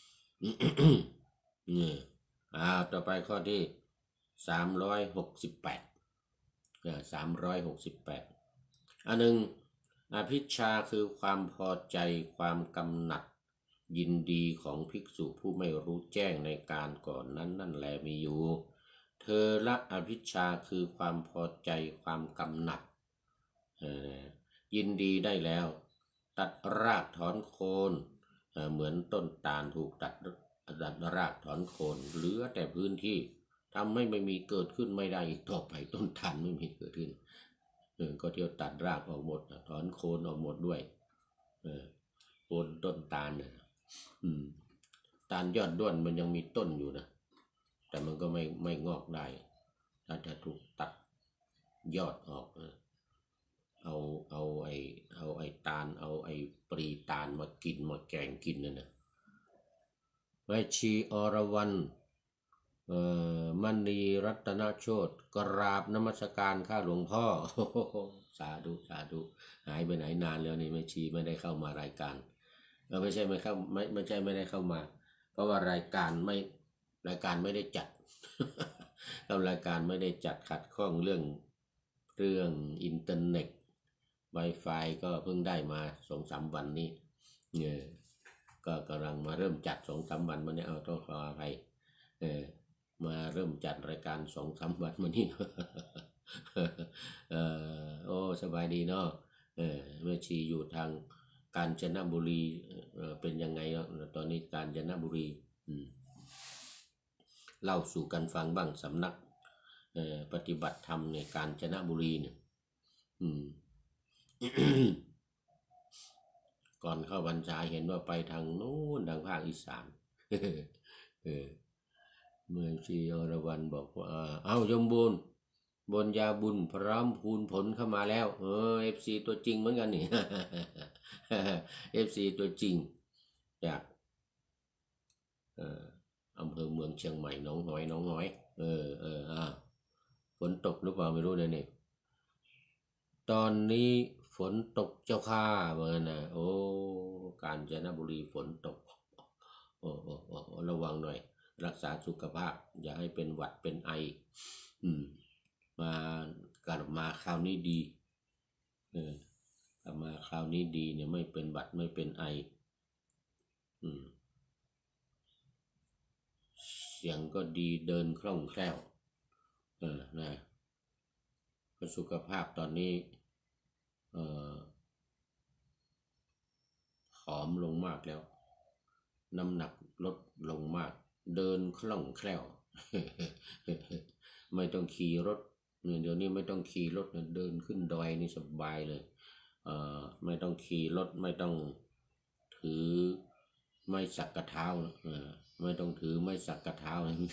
นี่อ่าต่อไปข้อที่สามร้อยหกสิบแปดสามร้อยหกสิบแปดอันหนึ่งอภิชฌาคือความพอใจความกำหนัดยินดีของภิกษุผู้ไม่รู้แจ้งในการก่อนนั้นนั่นแลมีอยู่เธอละอภิชฌาคือความพอใจความกำหนัดยินดีได้แล้วตัดรากถอนโคนเหมือนต้นตาลถูกตัดตัดรากถอนโคนเหลือแต่พื้นที่ทำให้ไม่มีเกิดขึ้นไม่ได้อีกต่อไปต้นตาลไม่มีเกิดขึ้นเออก็เที่ยวตัดรากออกหมดถอนโคนออกหมดด้วยเออโคนต้นตาลเนี่ยอืมตาลยอดด้วนมันยังมีต้นอยู่นะแต่มันก็ไม่ไม่งอกได้ถ้าจะถูกตัดยอดออกเอาเอาไอเอาไอตาลเอาไอปรีตาลมากินมาแกงกินนั่นนะแม่ชีอรวรรณมณีรัตนโชติกราบนมัสการข้าหลวงพ่อสาธุสาธุหายไปไหนนานแล้วนี่แม่ชีไม่ได้เข้ามารายการเออไม่ใช่ไม่เข้าไม่ไม่ใช่ไม่ได้เข้ามาเพราะว่ารายการไม่รายการไม่ได้จัด รายการไม่ได้จัดขัดข้องเรื่องเรื่องอินเทอร์เน็ต Wi-Fi ก็เพิ่งได้มาสองสามวันนี้เนี่ยก็กำลังมาเริ่มจัดสองสามวันมานี้เอาต้องขออภัยเออมาเริ่มจัดรายการสองสามวันมานี้ เออโอ้สบายดีเนาะเออแม่ชีอยู่ทางกาญจนบุรีเออเป็นยังไงตอนนี้กาญจนบุรีอืมเล่าสู่กันฟังบ้างสำนักปฏิบัติธรรมในกาญจนบุรีเนี่ยก่อนเข้าพรรษาเห็นว่าไปทางนู้นทางภาคอีสานเออเมืองชีอรวรรณบอกว่าเอ้ายมบุญบนยาบุญพร้อมพูนผลเข้ามาแล้วเออเอฟซีตัวจริงเหมือนกันนี่ เอฟซีตัวจริงจากเอ่ออำเภอเมืองเชียงใหม่หนองหอยหนองหอยเออเอออ่าฝนตกหรือเปล่าไม่รู้เลยนี่ตอนนี้ฝนตกเจ้าค่าเหมือนนะโอ้กาญจนบุรีฝนตกโอ้โอ้โอ้ระวังหน่อยรักษาสุขภาพอย่าให้เป็นหวัดเป็นไออืมมากลับมาคราวนี้ดีเออกลับมาคราวนี้ดีเนี่ยไม่เป็นหวัดไม่เป็นไออืมเสียงก็ดีเดินคล่องแคล่วเออนะสุขภาพตอนนี้เอ่อผอมลงมากแล้วน้ำหนักลดลงมากเดินคล่องแคล่ว ไม่ต้องขี่รถเดี๋ยวนี้ไม่ต้องขี่รถเดินขึ้นดอยนี่สบายเลยเอ่อไม่ต้องขี่รถไม่ต้องถือไม่สักกระเท้าเออไม่ต้องถือไม่สักกระเท้า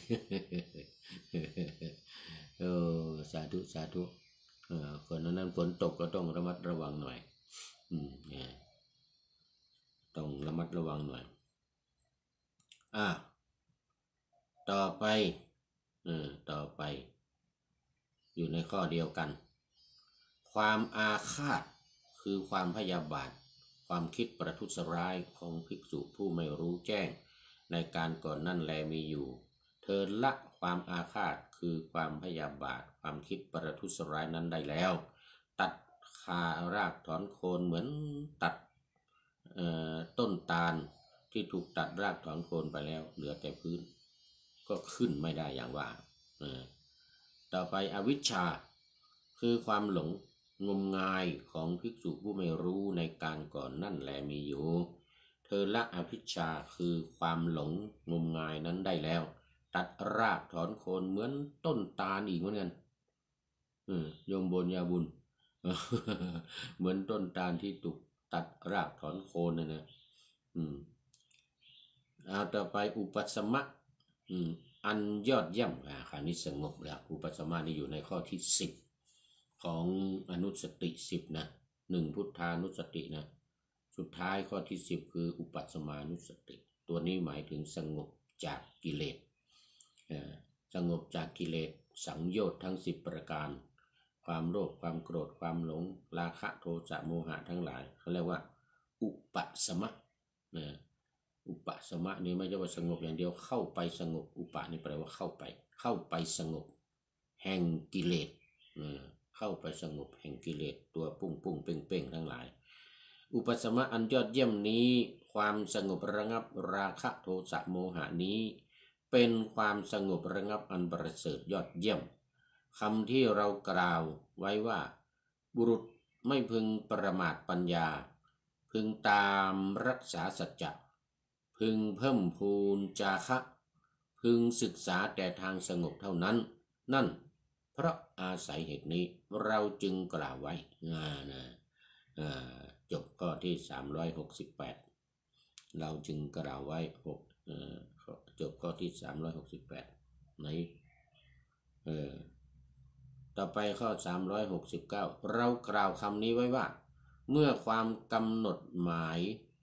เออสาธุสาธุเออคนนั้นฝนตกก็ต้องระมัดระวังหน่อยอืมเนี่ยต้องระมัดระวังหน่อยอ่ะต่อไปเออต่อไปอยู่ในข้อเดียวกันความอาฆาตคือความพยาบาทความคิดประทุษร้ายของภิกษุผู้ไม่รู้แจ้งในการก่อนนั่นแลมีอยู่เธอละความอาฆาตคือความพยาบาทความคิดประทุษร้ายนั้นได้แล้วตัดคารากถอนโคนเหมือนตัดต้นตาลที่ถูกตัดรากถอนโคนไปแล้วเหลือแต่พื้นก็ขึ้นไม่ได้อย่างว่าต่อไปอวิชชาคือความหลงงมงายของภิกษุผู้ไม่รู้ในการก่อนนั่นแลมีอยู่เธอละอวิชชาคือความหลงงมงายนั้นได้แล้วตัดรากถอนโคนเหมือนต้นตาลอีกเหมือนกันโยมบนยาบุญ เหมือนต้นตาลที่ถูกตัดรากถอนโคนนะนะอืมเอาต่อไปอุปสมะอืมอันยอดเยี่ยมอ่าคราวนี้สงบแล้วอุปสมะนี่อยู่ในข้อที่สิบของอนุสติสิบนะหนึ่งพุทธานุสตินะสุดท้ายข้อที่สิบคืออุปสมานุสติตัวนี้หมายถึงสงบจากกิเลสสงบจากกิเลสสังโยชน์ทั้งสิบประการความโลภความโกรธความหลงราคะโทสะโมหะทั้งหลายเขาเรียกว่าอุปสมะนะอุปสมะนี่ไม่ใช่ว่าสงบอย่างเดียวเข้าไปสงบอุปะนี่แปลว่าเข้าไปเข้าไปสงบแห่งกิเลสเข้าไปสงบแห่งกิเลสตัวปุ้งปุ้งเป่งเป่งทั้งหลายอุปสมะอันยอดเยี่ยมนี้ความสงบระงับราคะโทสะโมหะนี้เป็นความสงบระงับอันประเสริฐยอดเยี่ยมคำที่เรากล่าวไว้ว่าบุรุษไม่พึงประมาทปัญญาพึงตามรักษาสัจจะพึงเพิ่มพูนจาคะพึงศึกษาแต่ทางสงบเท่านั้นนั่นเพราะอาศัยเหตุนี้เราจึงกล่าวไว้นะจบข้อที่สามร้อยหกสิบแปดเราจึงกล่าวไว้หกจบข้อที่สามร้อยหกสิบแปดไหนเออต่อไปข้อสามร้อยหกสิบเก้าเรากล่าวคำนี้ไว้ว่าเมื่อความกำหนดหมาย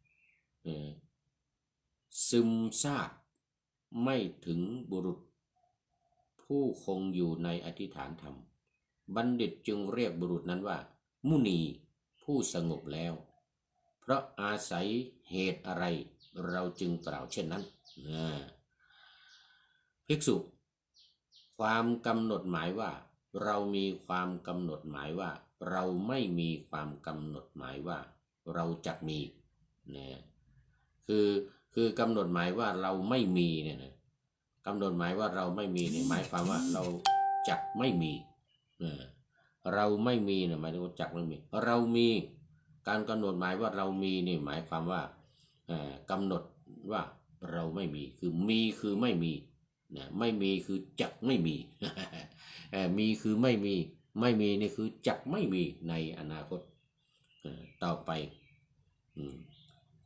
ซึมซาบไม่ถึงบุรุษผู้คงอยู่ในอธิษฐานธรรมบัณฑิตจึงเรียกบุรุษนั้นว่ามุนีผู้สงบแล้วเพราะอาศัยเหตุอะไรเราจึงกล่าวเช่นนั้นภิกษุความกำหนดหมายว่าเรามีความกำหนดหมายว่าเราไม่มีความกำหนดหมายว่าเราจักมีเนี่ยคือคือกำหนดหมายว่าเราไม่มีเนี่ยนะกำหนดหมายว่าเราไม่มีเนี่ยหมายความว่าเราจักไม่มีเราไม่มีเนี่ยหมายถึงว่าจักไม่มีเรามีการกำหนดหมายว่าเรามีนี่หมายความว่ากำหนดว่าเราไม่มีคือมีคือไม่มีนะไม่มีคือจักไม่มีมีคือไม่มีไม่มีนี่คือจักไม่มีในอนาคตต่อไป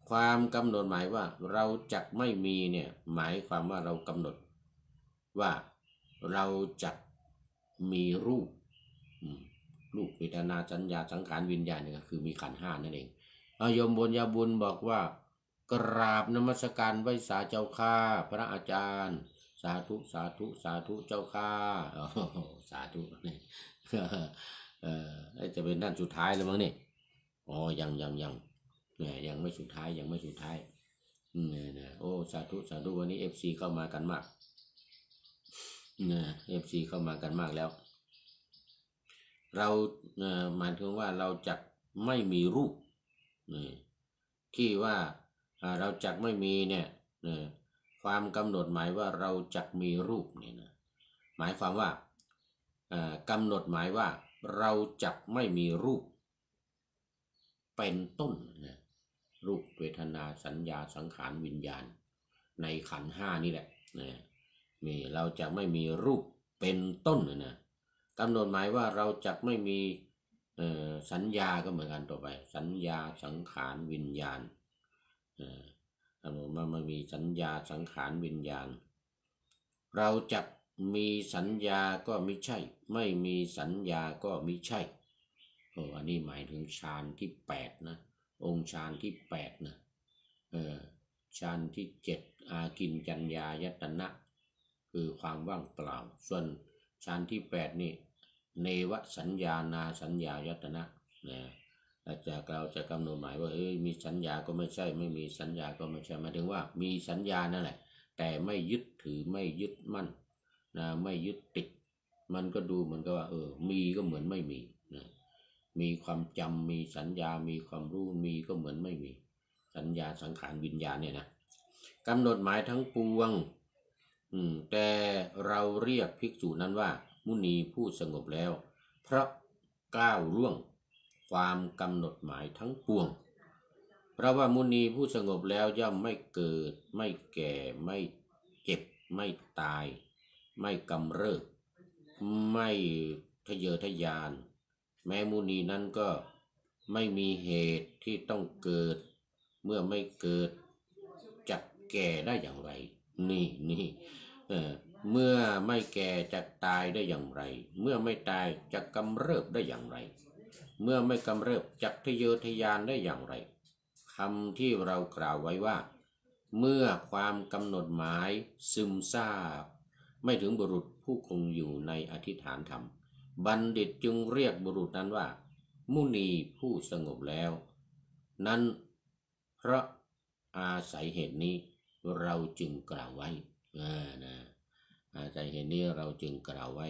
ความกำหนดหมายว่าเราจักไม่มีเนี่ยหมายความว่าเรากำหนดว่าเราจักมีรูปรูปเวทนาสัญญาสังขารวิญญาณนี่ก็คือมีขันธ์ห้านั่นเองอาโยมบุญญาบุญบอกว่ากราบนมัสการไหว้สาเจ้าข้าพระอาจารย์สาธุสาธุสาธุเจ้าข้าสาธุนี่เออจะเป็นด้านสุดท้ายแล้วมั้งนี่อ๋อยังยังยังเนี่ยยังไม่สุดท้ายยังไม่สุดท้ายเนี่ยนะโอ้สาธุสาธุวันนี้เอฟซีเข้ามากันมากเนี่ยเอฟซีเข้ามากันมากแล้วเราหมายถึงว่าเราจักไม่มีรูปที่ว่าเราจักไม่มีเนี่ยความกำหนดหมายว่าเราจักมีรูปเนี่ยนะหมายความว่ากำหนดหมายว่าเราจักไม่มีรูปเป็นต้นนะรูปเวทนาสัญญาสังขารวิญญาณในขันธ์ห้านี่แหละนะนี่เราจะไม่มีรูปเป็นต้นนะกำหนดหมายว่าเราจะไม่มีสัญญาก็เหมือนกันต่อไปสัญญาสังขารวิญญาณกำหนดมาไม่มีสัญญาสังขารวิญญาณเราจะมีสัญญาก็ไม่ใช่ไม่มีสัญญาก็ไม่ใช่โอ้อันนี้หมายถึงฌานที่แปดนะองค์ฌานที่แปดนะเออฌานที่เจ็ดอากิญจัญญายตนะคือความว่างเปล่าส่วนฌานที่แปดนี่เนวสัญญานาสัญญายตนะนะเราจะเราจะกำหนดหมายว่าเอ้ยมีสัญญาก็ไม่ใช่ไม่มีสัญญาก็ไม่ใช่หมายถึงว่ามีสัญญานั่นแหละแต่ไม่ยึดถือไม่ยึดมั่นนะไม่ยึดติดมันก็ดูเหมือนกับว่าเออมีก็เหมือนไม่มีนะมีความจำมีสัญญามีความรู้มีก็เหมือนไม่มีสัญญาสังขารวิญญาณเนี่ยนะกำหนดหมายทั้งปวงอืมแต่เราเรียกภิกษุนั้นว่ามุนีผู้สงบแล้วเพราะก้าวล่วงความกำหนดหมายทั้งปวงเพราะว่ามุนีผู้สงบแล้วย่อมไม่เกิดไม่แก่ไม่เจ็บไม่ตายไม่กำเริบไม่ทะเยอทะยานแม้มุนีนั้นก็ไม่มีเหตุที่ต้องเกิดเมื่อไม่เกิดจะแก่ได้อย่างไรนี่นี่เออเมื่อไม่แก่จะตายได้อย่างไรเมื่อไม่ตายจะกำเริบได้อย่างไรเมื่อไม่กำเริบจะทะเยอทะยานได้อย่างไรคำที่เรากล่าวไว้ว่าเมื่อความกำหนดหมายซึมซาบไม่ถึงบุรุษผู้คงอยู่ในอธิษฐานธรรมบัณฑิตจึงเรียกบุรุษนั้นว่ามุนีผู้สงบแล้วนั้นเพราะอาศัยเหตุนี้เราจึงกล่าวไว้นะอาศัยเหตุนี้เราจึงกล่าวไว้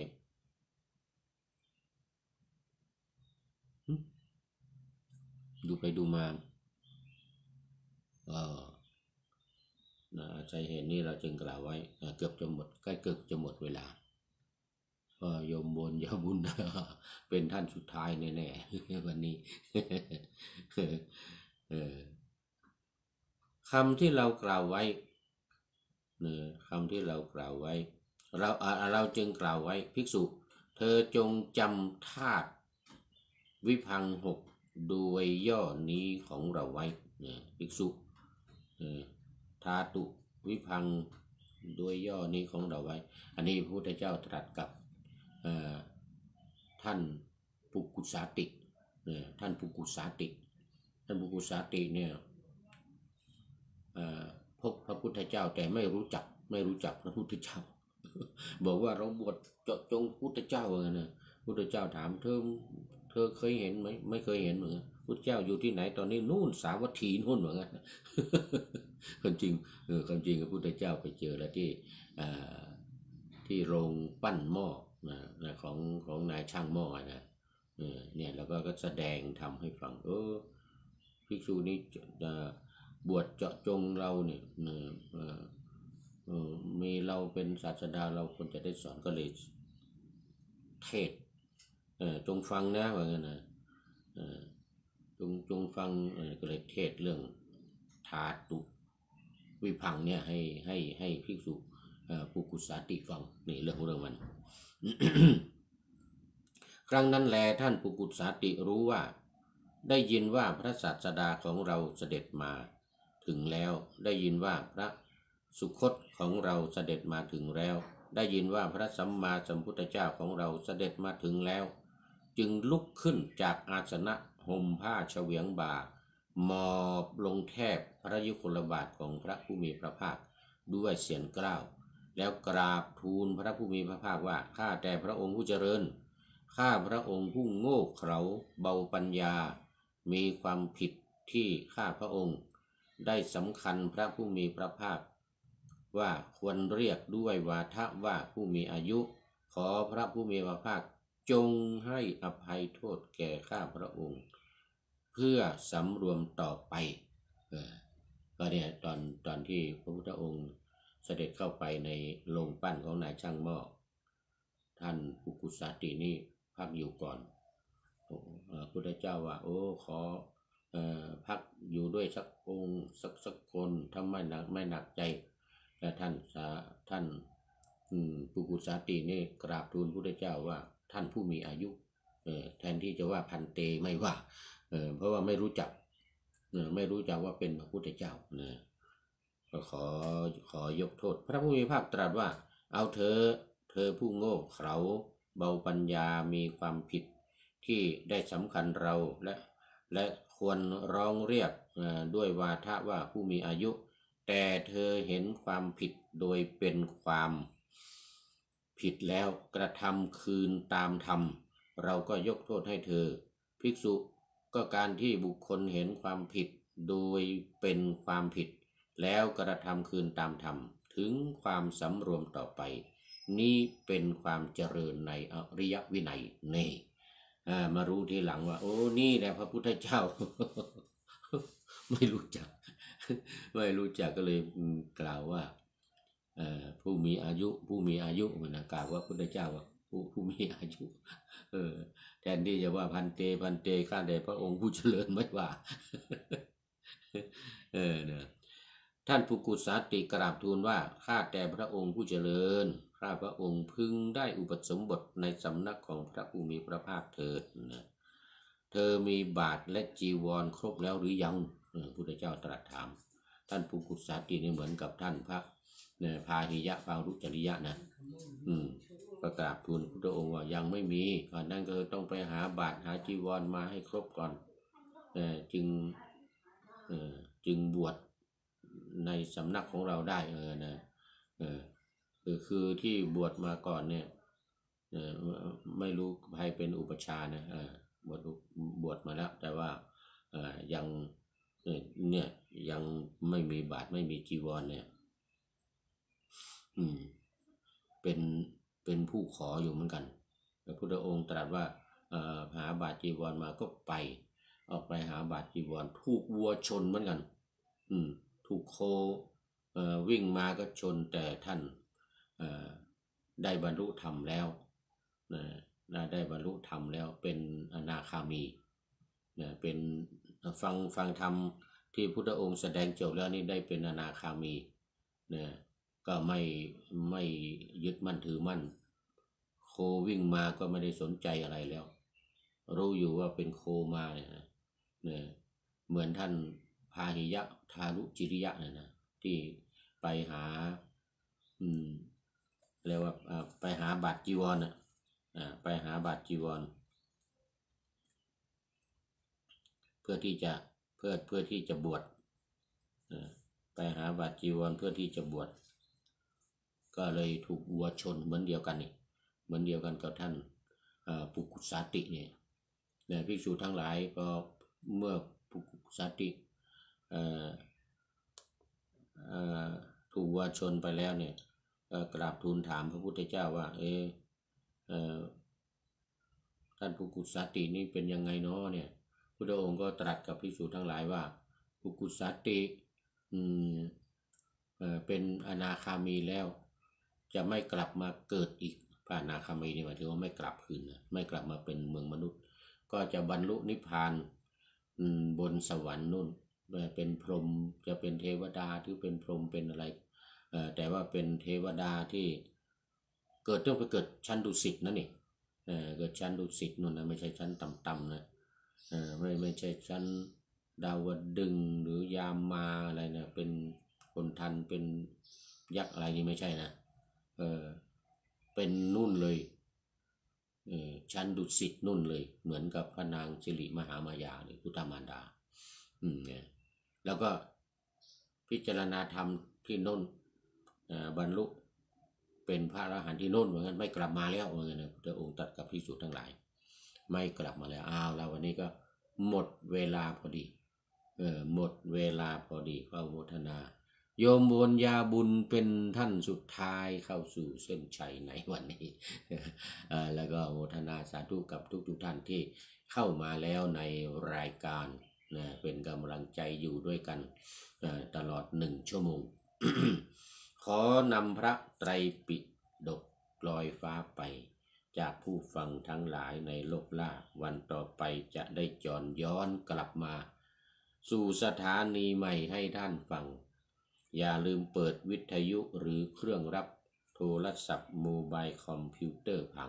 ดูไปดูมาเออนะอาศัยเหตุนี้เราจึงกล่าวไว้เกือบจะหมดใกล้เกือบจะหมดเวลาก็โยมบนยาบุญเป็นท่านสุดท้ายแน่ๆวันนี้คำที่เรากล่าวไว้เนี่ยคำที่เรากล่าวไว้เราเราจึงกล่าวไว้ภิกษุเธอจงจำธาตุวิพังค์หกโดยย่อนี้ของเราไว้เนี่ยภิกษุธาตุวิพังค์โดยย่อนี้ของเราไว้อันนี้พระพุทธเจ้าตรัสกับท่านปุกุสาติเนี่ยท่านปุกุสาติท่านปุกุสาติเนี่ยพบพระพุทธเจ้าแต่ไม่รู้จักไม่รู้จักพระพุทธเจ้าบอกว่าเราบวชเจาะจงพุทธเจ้าไงนะพุทธเจ้าถามเธอเธอเคยเห็นไหมไม่เคยเห็นเหมือนกันพุทธเจ้าอยู่ที่ไหนตอนนี้นู่นสาวัตถีนู่นเหมือนกันคนจริงเออคนจริงพระพุทธเจ้าไปเจอแล้วที่ที่โรงปั้นหม้อนะของของนายช่างหม้อนะเนี่ยแล้วก็ก็แสดงทำให้ฟังเออภิกษุนี้บวชเจาะจงเราเนี่ยมีเราเป็นศาสดาเราควรจะได้สอนก็เลยเทศจงฟังนะว่างั้นนะจงจงฟังก็เลยเทศเรื่องธาตุวิพังค์เนี่ยให้ให้ให้ภิกษุปุกุสาติฟังนี่เรื่องของเรื่องมัน ครั้งนั้นแลท่านปุกุสาติรู้ว่าได้ยินว่าพระศาสดาของเราเสด็จมาถึงแล้วได้ยินว่าพระสุคตของเราเสด็จมาถึงแล้วได้ยินว่าพระสัมมาสัมพุทธเจ้าของเราเสด็จมาถึงแล้วจึงลุกขึ้นจากอาสนะห่มผ้าเฉวียงบ่าหมอบลงแทบพระยุคลบาทของพระผู้มีพระภาคด้วยเสียงกล้าวแล้วกราบทูลพระผู้มีพระภาคว่าข้าแต่พระองค์ผู้เจริญข้าพระองค์ผู้โง่เขลาเบาปัญญามีความผิดที่ข้าพระองค์ได้สำคัญพระผู้มีพระภาคว่าควรเรียกด้วยวาทะว่าผู้มีอายุขอพระผู้มีพระภาคจงให้อภัยโทษแก่ข้าพระองค์เพื่อสำรวมต่อไปเออก็เนี่ยตอนตอนที่พระพุทธองค์เสด็จเข้าไปในโรงปั้นของนายช่างหม้อท่านปุกุสาตินี่พักอยู่ก่อนพระพุทธเจ้าว่าโอ้ขอเอ่อพักอยู่ด้วยสักองค์สักสักคนถ้าไม่หนักไม่หนักใจและท่านสาท่านปุกุสาตินี่กราบทูลพระพุทธเจ้าว่าท่านผู้มีอายุเออแทนที่จะว่าพันเตไม่ว่าเออเพราะว่าไม่รู้จักเออไม่รู้จักว่าเป็นพระพุทธเจ้านะก็ขอขอยกโทษพระผู้มีพระภาคตรัสว่าเอาเธอเธอผู้โง่เขลาเบาปัญญามีความผิดที่ได้สำคัญเราและและควรร้องเรียกด้วยวาทะว่าผู้มีอายุแต่เธอเห็นความผิดโดยเป็นความผิดแล้วกระทำคืนตามธรรมเราก็ยกโทษให้เธอภิกษุก็การที่บุคคลเห็นความผิดโดยเป็นความผิดแล้วกระทำคืนตามธรรมถึงความสำรวมต่อไปนี่เป็นความเจริญในอริยวินัยนี่มารู้ทีหลังว่าโอ้นี่แหละพระพุทธเจ้า ไม่รู้จักไม่รู้จักก็เลยกล่าวว่าผู้มีอายุผู้มีอายุมันกล่าวว่าพุทธเจ้าว่าผู้ผู้มีอายุเออแทนที่จะว่าพันเตพันเตข้าแต่พระองค์ผู้เจริญไม่ว่าเออเนี่ยท่านปุกุสาติกราบทูลว่าข้าแต่พระองค์ผู้เจริญข้าพระองค์พึงได้อุปสมบทในสำนักของพระผู้มีพระภาคเถิดนะเธอมีบาตรและจีวรครบแล้วหรือยังพุทธเจ้าตรัสถามท่านปุกุสาตินี่เหมือนกับท่านพระเนี่ยพาหิยะพารุจริยะนะอืมก็กราบทูลพระองค์ว่ายังไม่มีก่อนนั้นก็ต้องไปหาบาตรหาจีวรมาให้ครบก่อนเออจึงเออจึงบวชในสำนักของเราได้เออนะเออคือคือที่บวชมาก่อนเนี่ยเออไม่รู้ใครเป็นอุปชานะเออบวชบวชมาแล้วแต่ว่าเออยังเนี่ยยังไม่มีบาตรไม่มีจีวรเนี่ยอืมเป็นเป็นผู้ขออยู่เหมือนกันพระพุทธองค์ตรัสว่าเอ่อหาบาตรจีวรมาก็ไปออกไปหาบาตรจีวรถูกวัวชนเหมือนกันอืมถูกโคเอ่อวิ่งมาก็ชนแต่ท่านเอ่อได้บรรลุธรรมแล้วนะได้บรรลุธรรมแล้วเป็นอนาคามีนะเป็นฟังฟังธรรมที่พุทธองค์แสดงจบแล้วนี่ได้เป็นอนาคามีนะก็ไม่ไม่ยึดมั่นถือมั่นโควิ่งมาก็ไม่ได้สนใจอะไรแล้วรู้อยู่ว่าเป็นโคมาเนี่ยนะเหมือนท่านพาหิยะทารุจิริยะเนี่ยนะที่ไปหาอืมเรียกว่าไปหาบาตรจีวรน่ะไปหาบาตรจีวรเพื่อที่จะเพื่อเพื่อที่จะบวชไปหาบาตรจีวรเพื่อที่จะบวชก็เลยถูกวัวชนเหมือนเดียวกันนี่เหมือนเดียวกันกับท่านปุกุสาติเนี่ยเนี่ยภิกษุทั้งหลายก็เมื่อปุกุสาติถูกวัวชนไปแล้วเนี่ยกราบทูลถามพระพุทธเจ้าว่าเออท่านปุกุสาตินี่เป็นยังไงเนาะเนี่ยพุทธองค์ก็ตรัสกับภิกษุทั้งหลายว่าปุกุสาติอืมเอ่อเป็นอนาคามีแล้วจะไม่กลับมาเกิดอีกพระอนาคามีนี่หมายถึงว่าไม่กลับคืนนะไม่กลับมาเป็นเมืองมนุษย์ก็จะบรรลุนิพพานบนสวรรค์นู่นเป็นพรหมจะเป็นเทวดาหรือเป็นพรหมเป็นอะไรแต่ว่าเป็นเทวดาที่เกิดต้องไปเกิดชั้นดุสิตนั่นเองเกิดชั้นดุสิตนู่นนะไม่ใช่ชั้นต่ำๆนะไม่ไม่ใช่ชั้นดาวดึงหรือยามมาอะไรนะเป็นคนทันเป็นยักษ์อะไรนี่ไม่ใช่นะเออเป็นนุ่นเลยเออชั้นดุสิตนุ่นเลยเหมือนกับพระนางสิริมหามายาหรือพุทธมารดาอืมเนี่ยแล้วก็พิจารณาธรรมที่นุ่นบรรลุเป็นพระอรหันต์ที่นุ่นเหมือนกันไม่กลับมาแล้วเหมือนกันนะพระองค์ตรัสกับภิกษุทั้งหลายไม่กลับมาแล้วอ้าวแล้ววันนี้ก็หมดเวลาพอดีเออหมดเวลาพอดีเข้าโมทนาโยมบุญญาบุญเป็นท่านสุดท้ายเข้าสู่เส้นชัยในวันนี้แล้วก็โมทนาสาธุกับทุกทุกท่านที่เข้ามาแล้วในรายการนะเป็นกำลังใจอยู่ด้วยกันตลอดหนึ่งชั่วโมง ขอนำพระไตรปิฎกลอยฟ้าไปจากผู้ฟังทั้งหลายในโลกล่าวันต่อไปจะได้จรย้อนกลับมาสู่สถานีใหม่ให้ท่านฟังอย่าลืมเปิดวิทยุหรือเครื่องรับโทรศัพท์โมบายคอมพิวเตอร์ผัง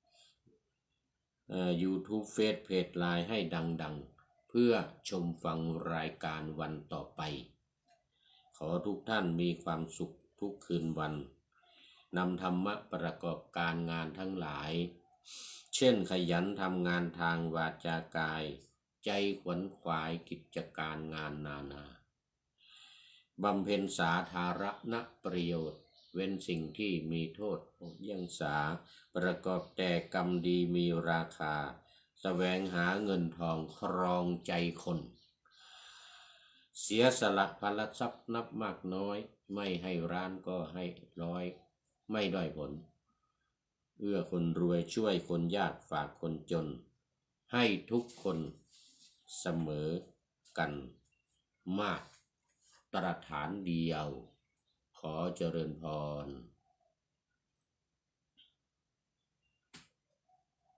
YouTube เฟซเพจไลน์ให้ดังๆเพื่อชมฟังรายการวันต่อไปขอทุกท่านมีความสุขทุกคืนวันนำธรรมะประกอบการงานทั้งหลายเช่นขยันทำงานทางวาจากายใจขวนขวายกิจการงานนานาบำเพ็ญสาธารณประโยชน์เว้นสิ่งที่มีโทษยังสาประกอบแต่กรรมดีมีราคาแสวงหาเงินทองครองใจคนเสียสละพลทรัพย์นับมากน้อยไม่ให้ร้านก็ให้ร้อยไม่ด้อยผลเอื้อคนรวยช่วยคนยากฝากคนจนให้ทุกคนเสมอกันมาตรฐานเดียวขอเจริญพร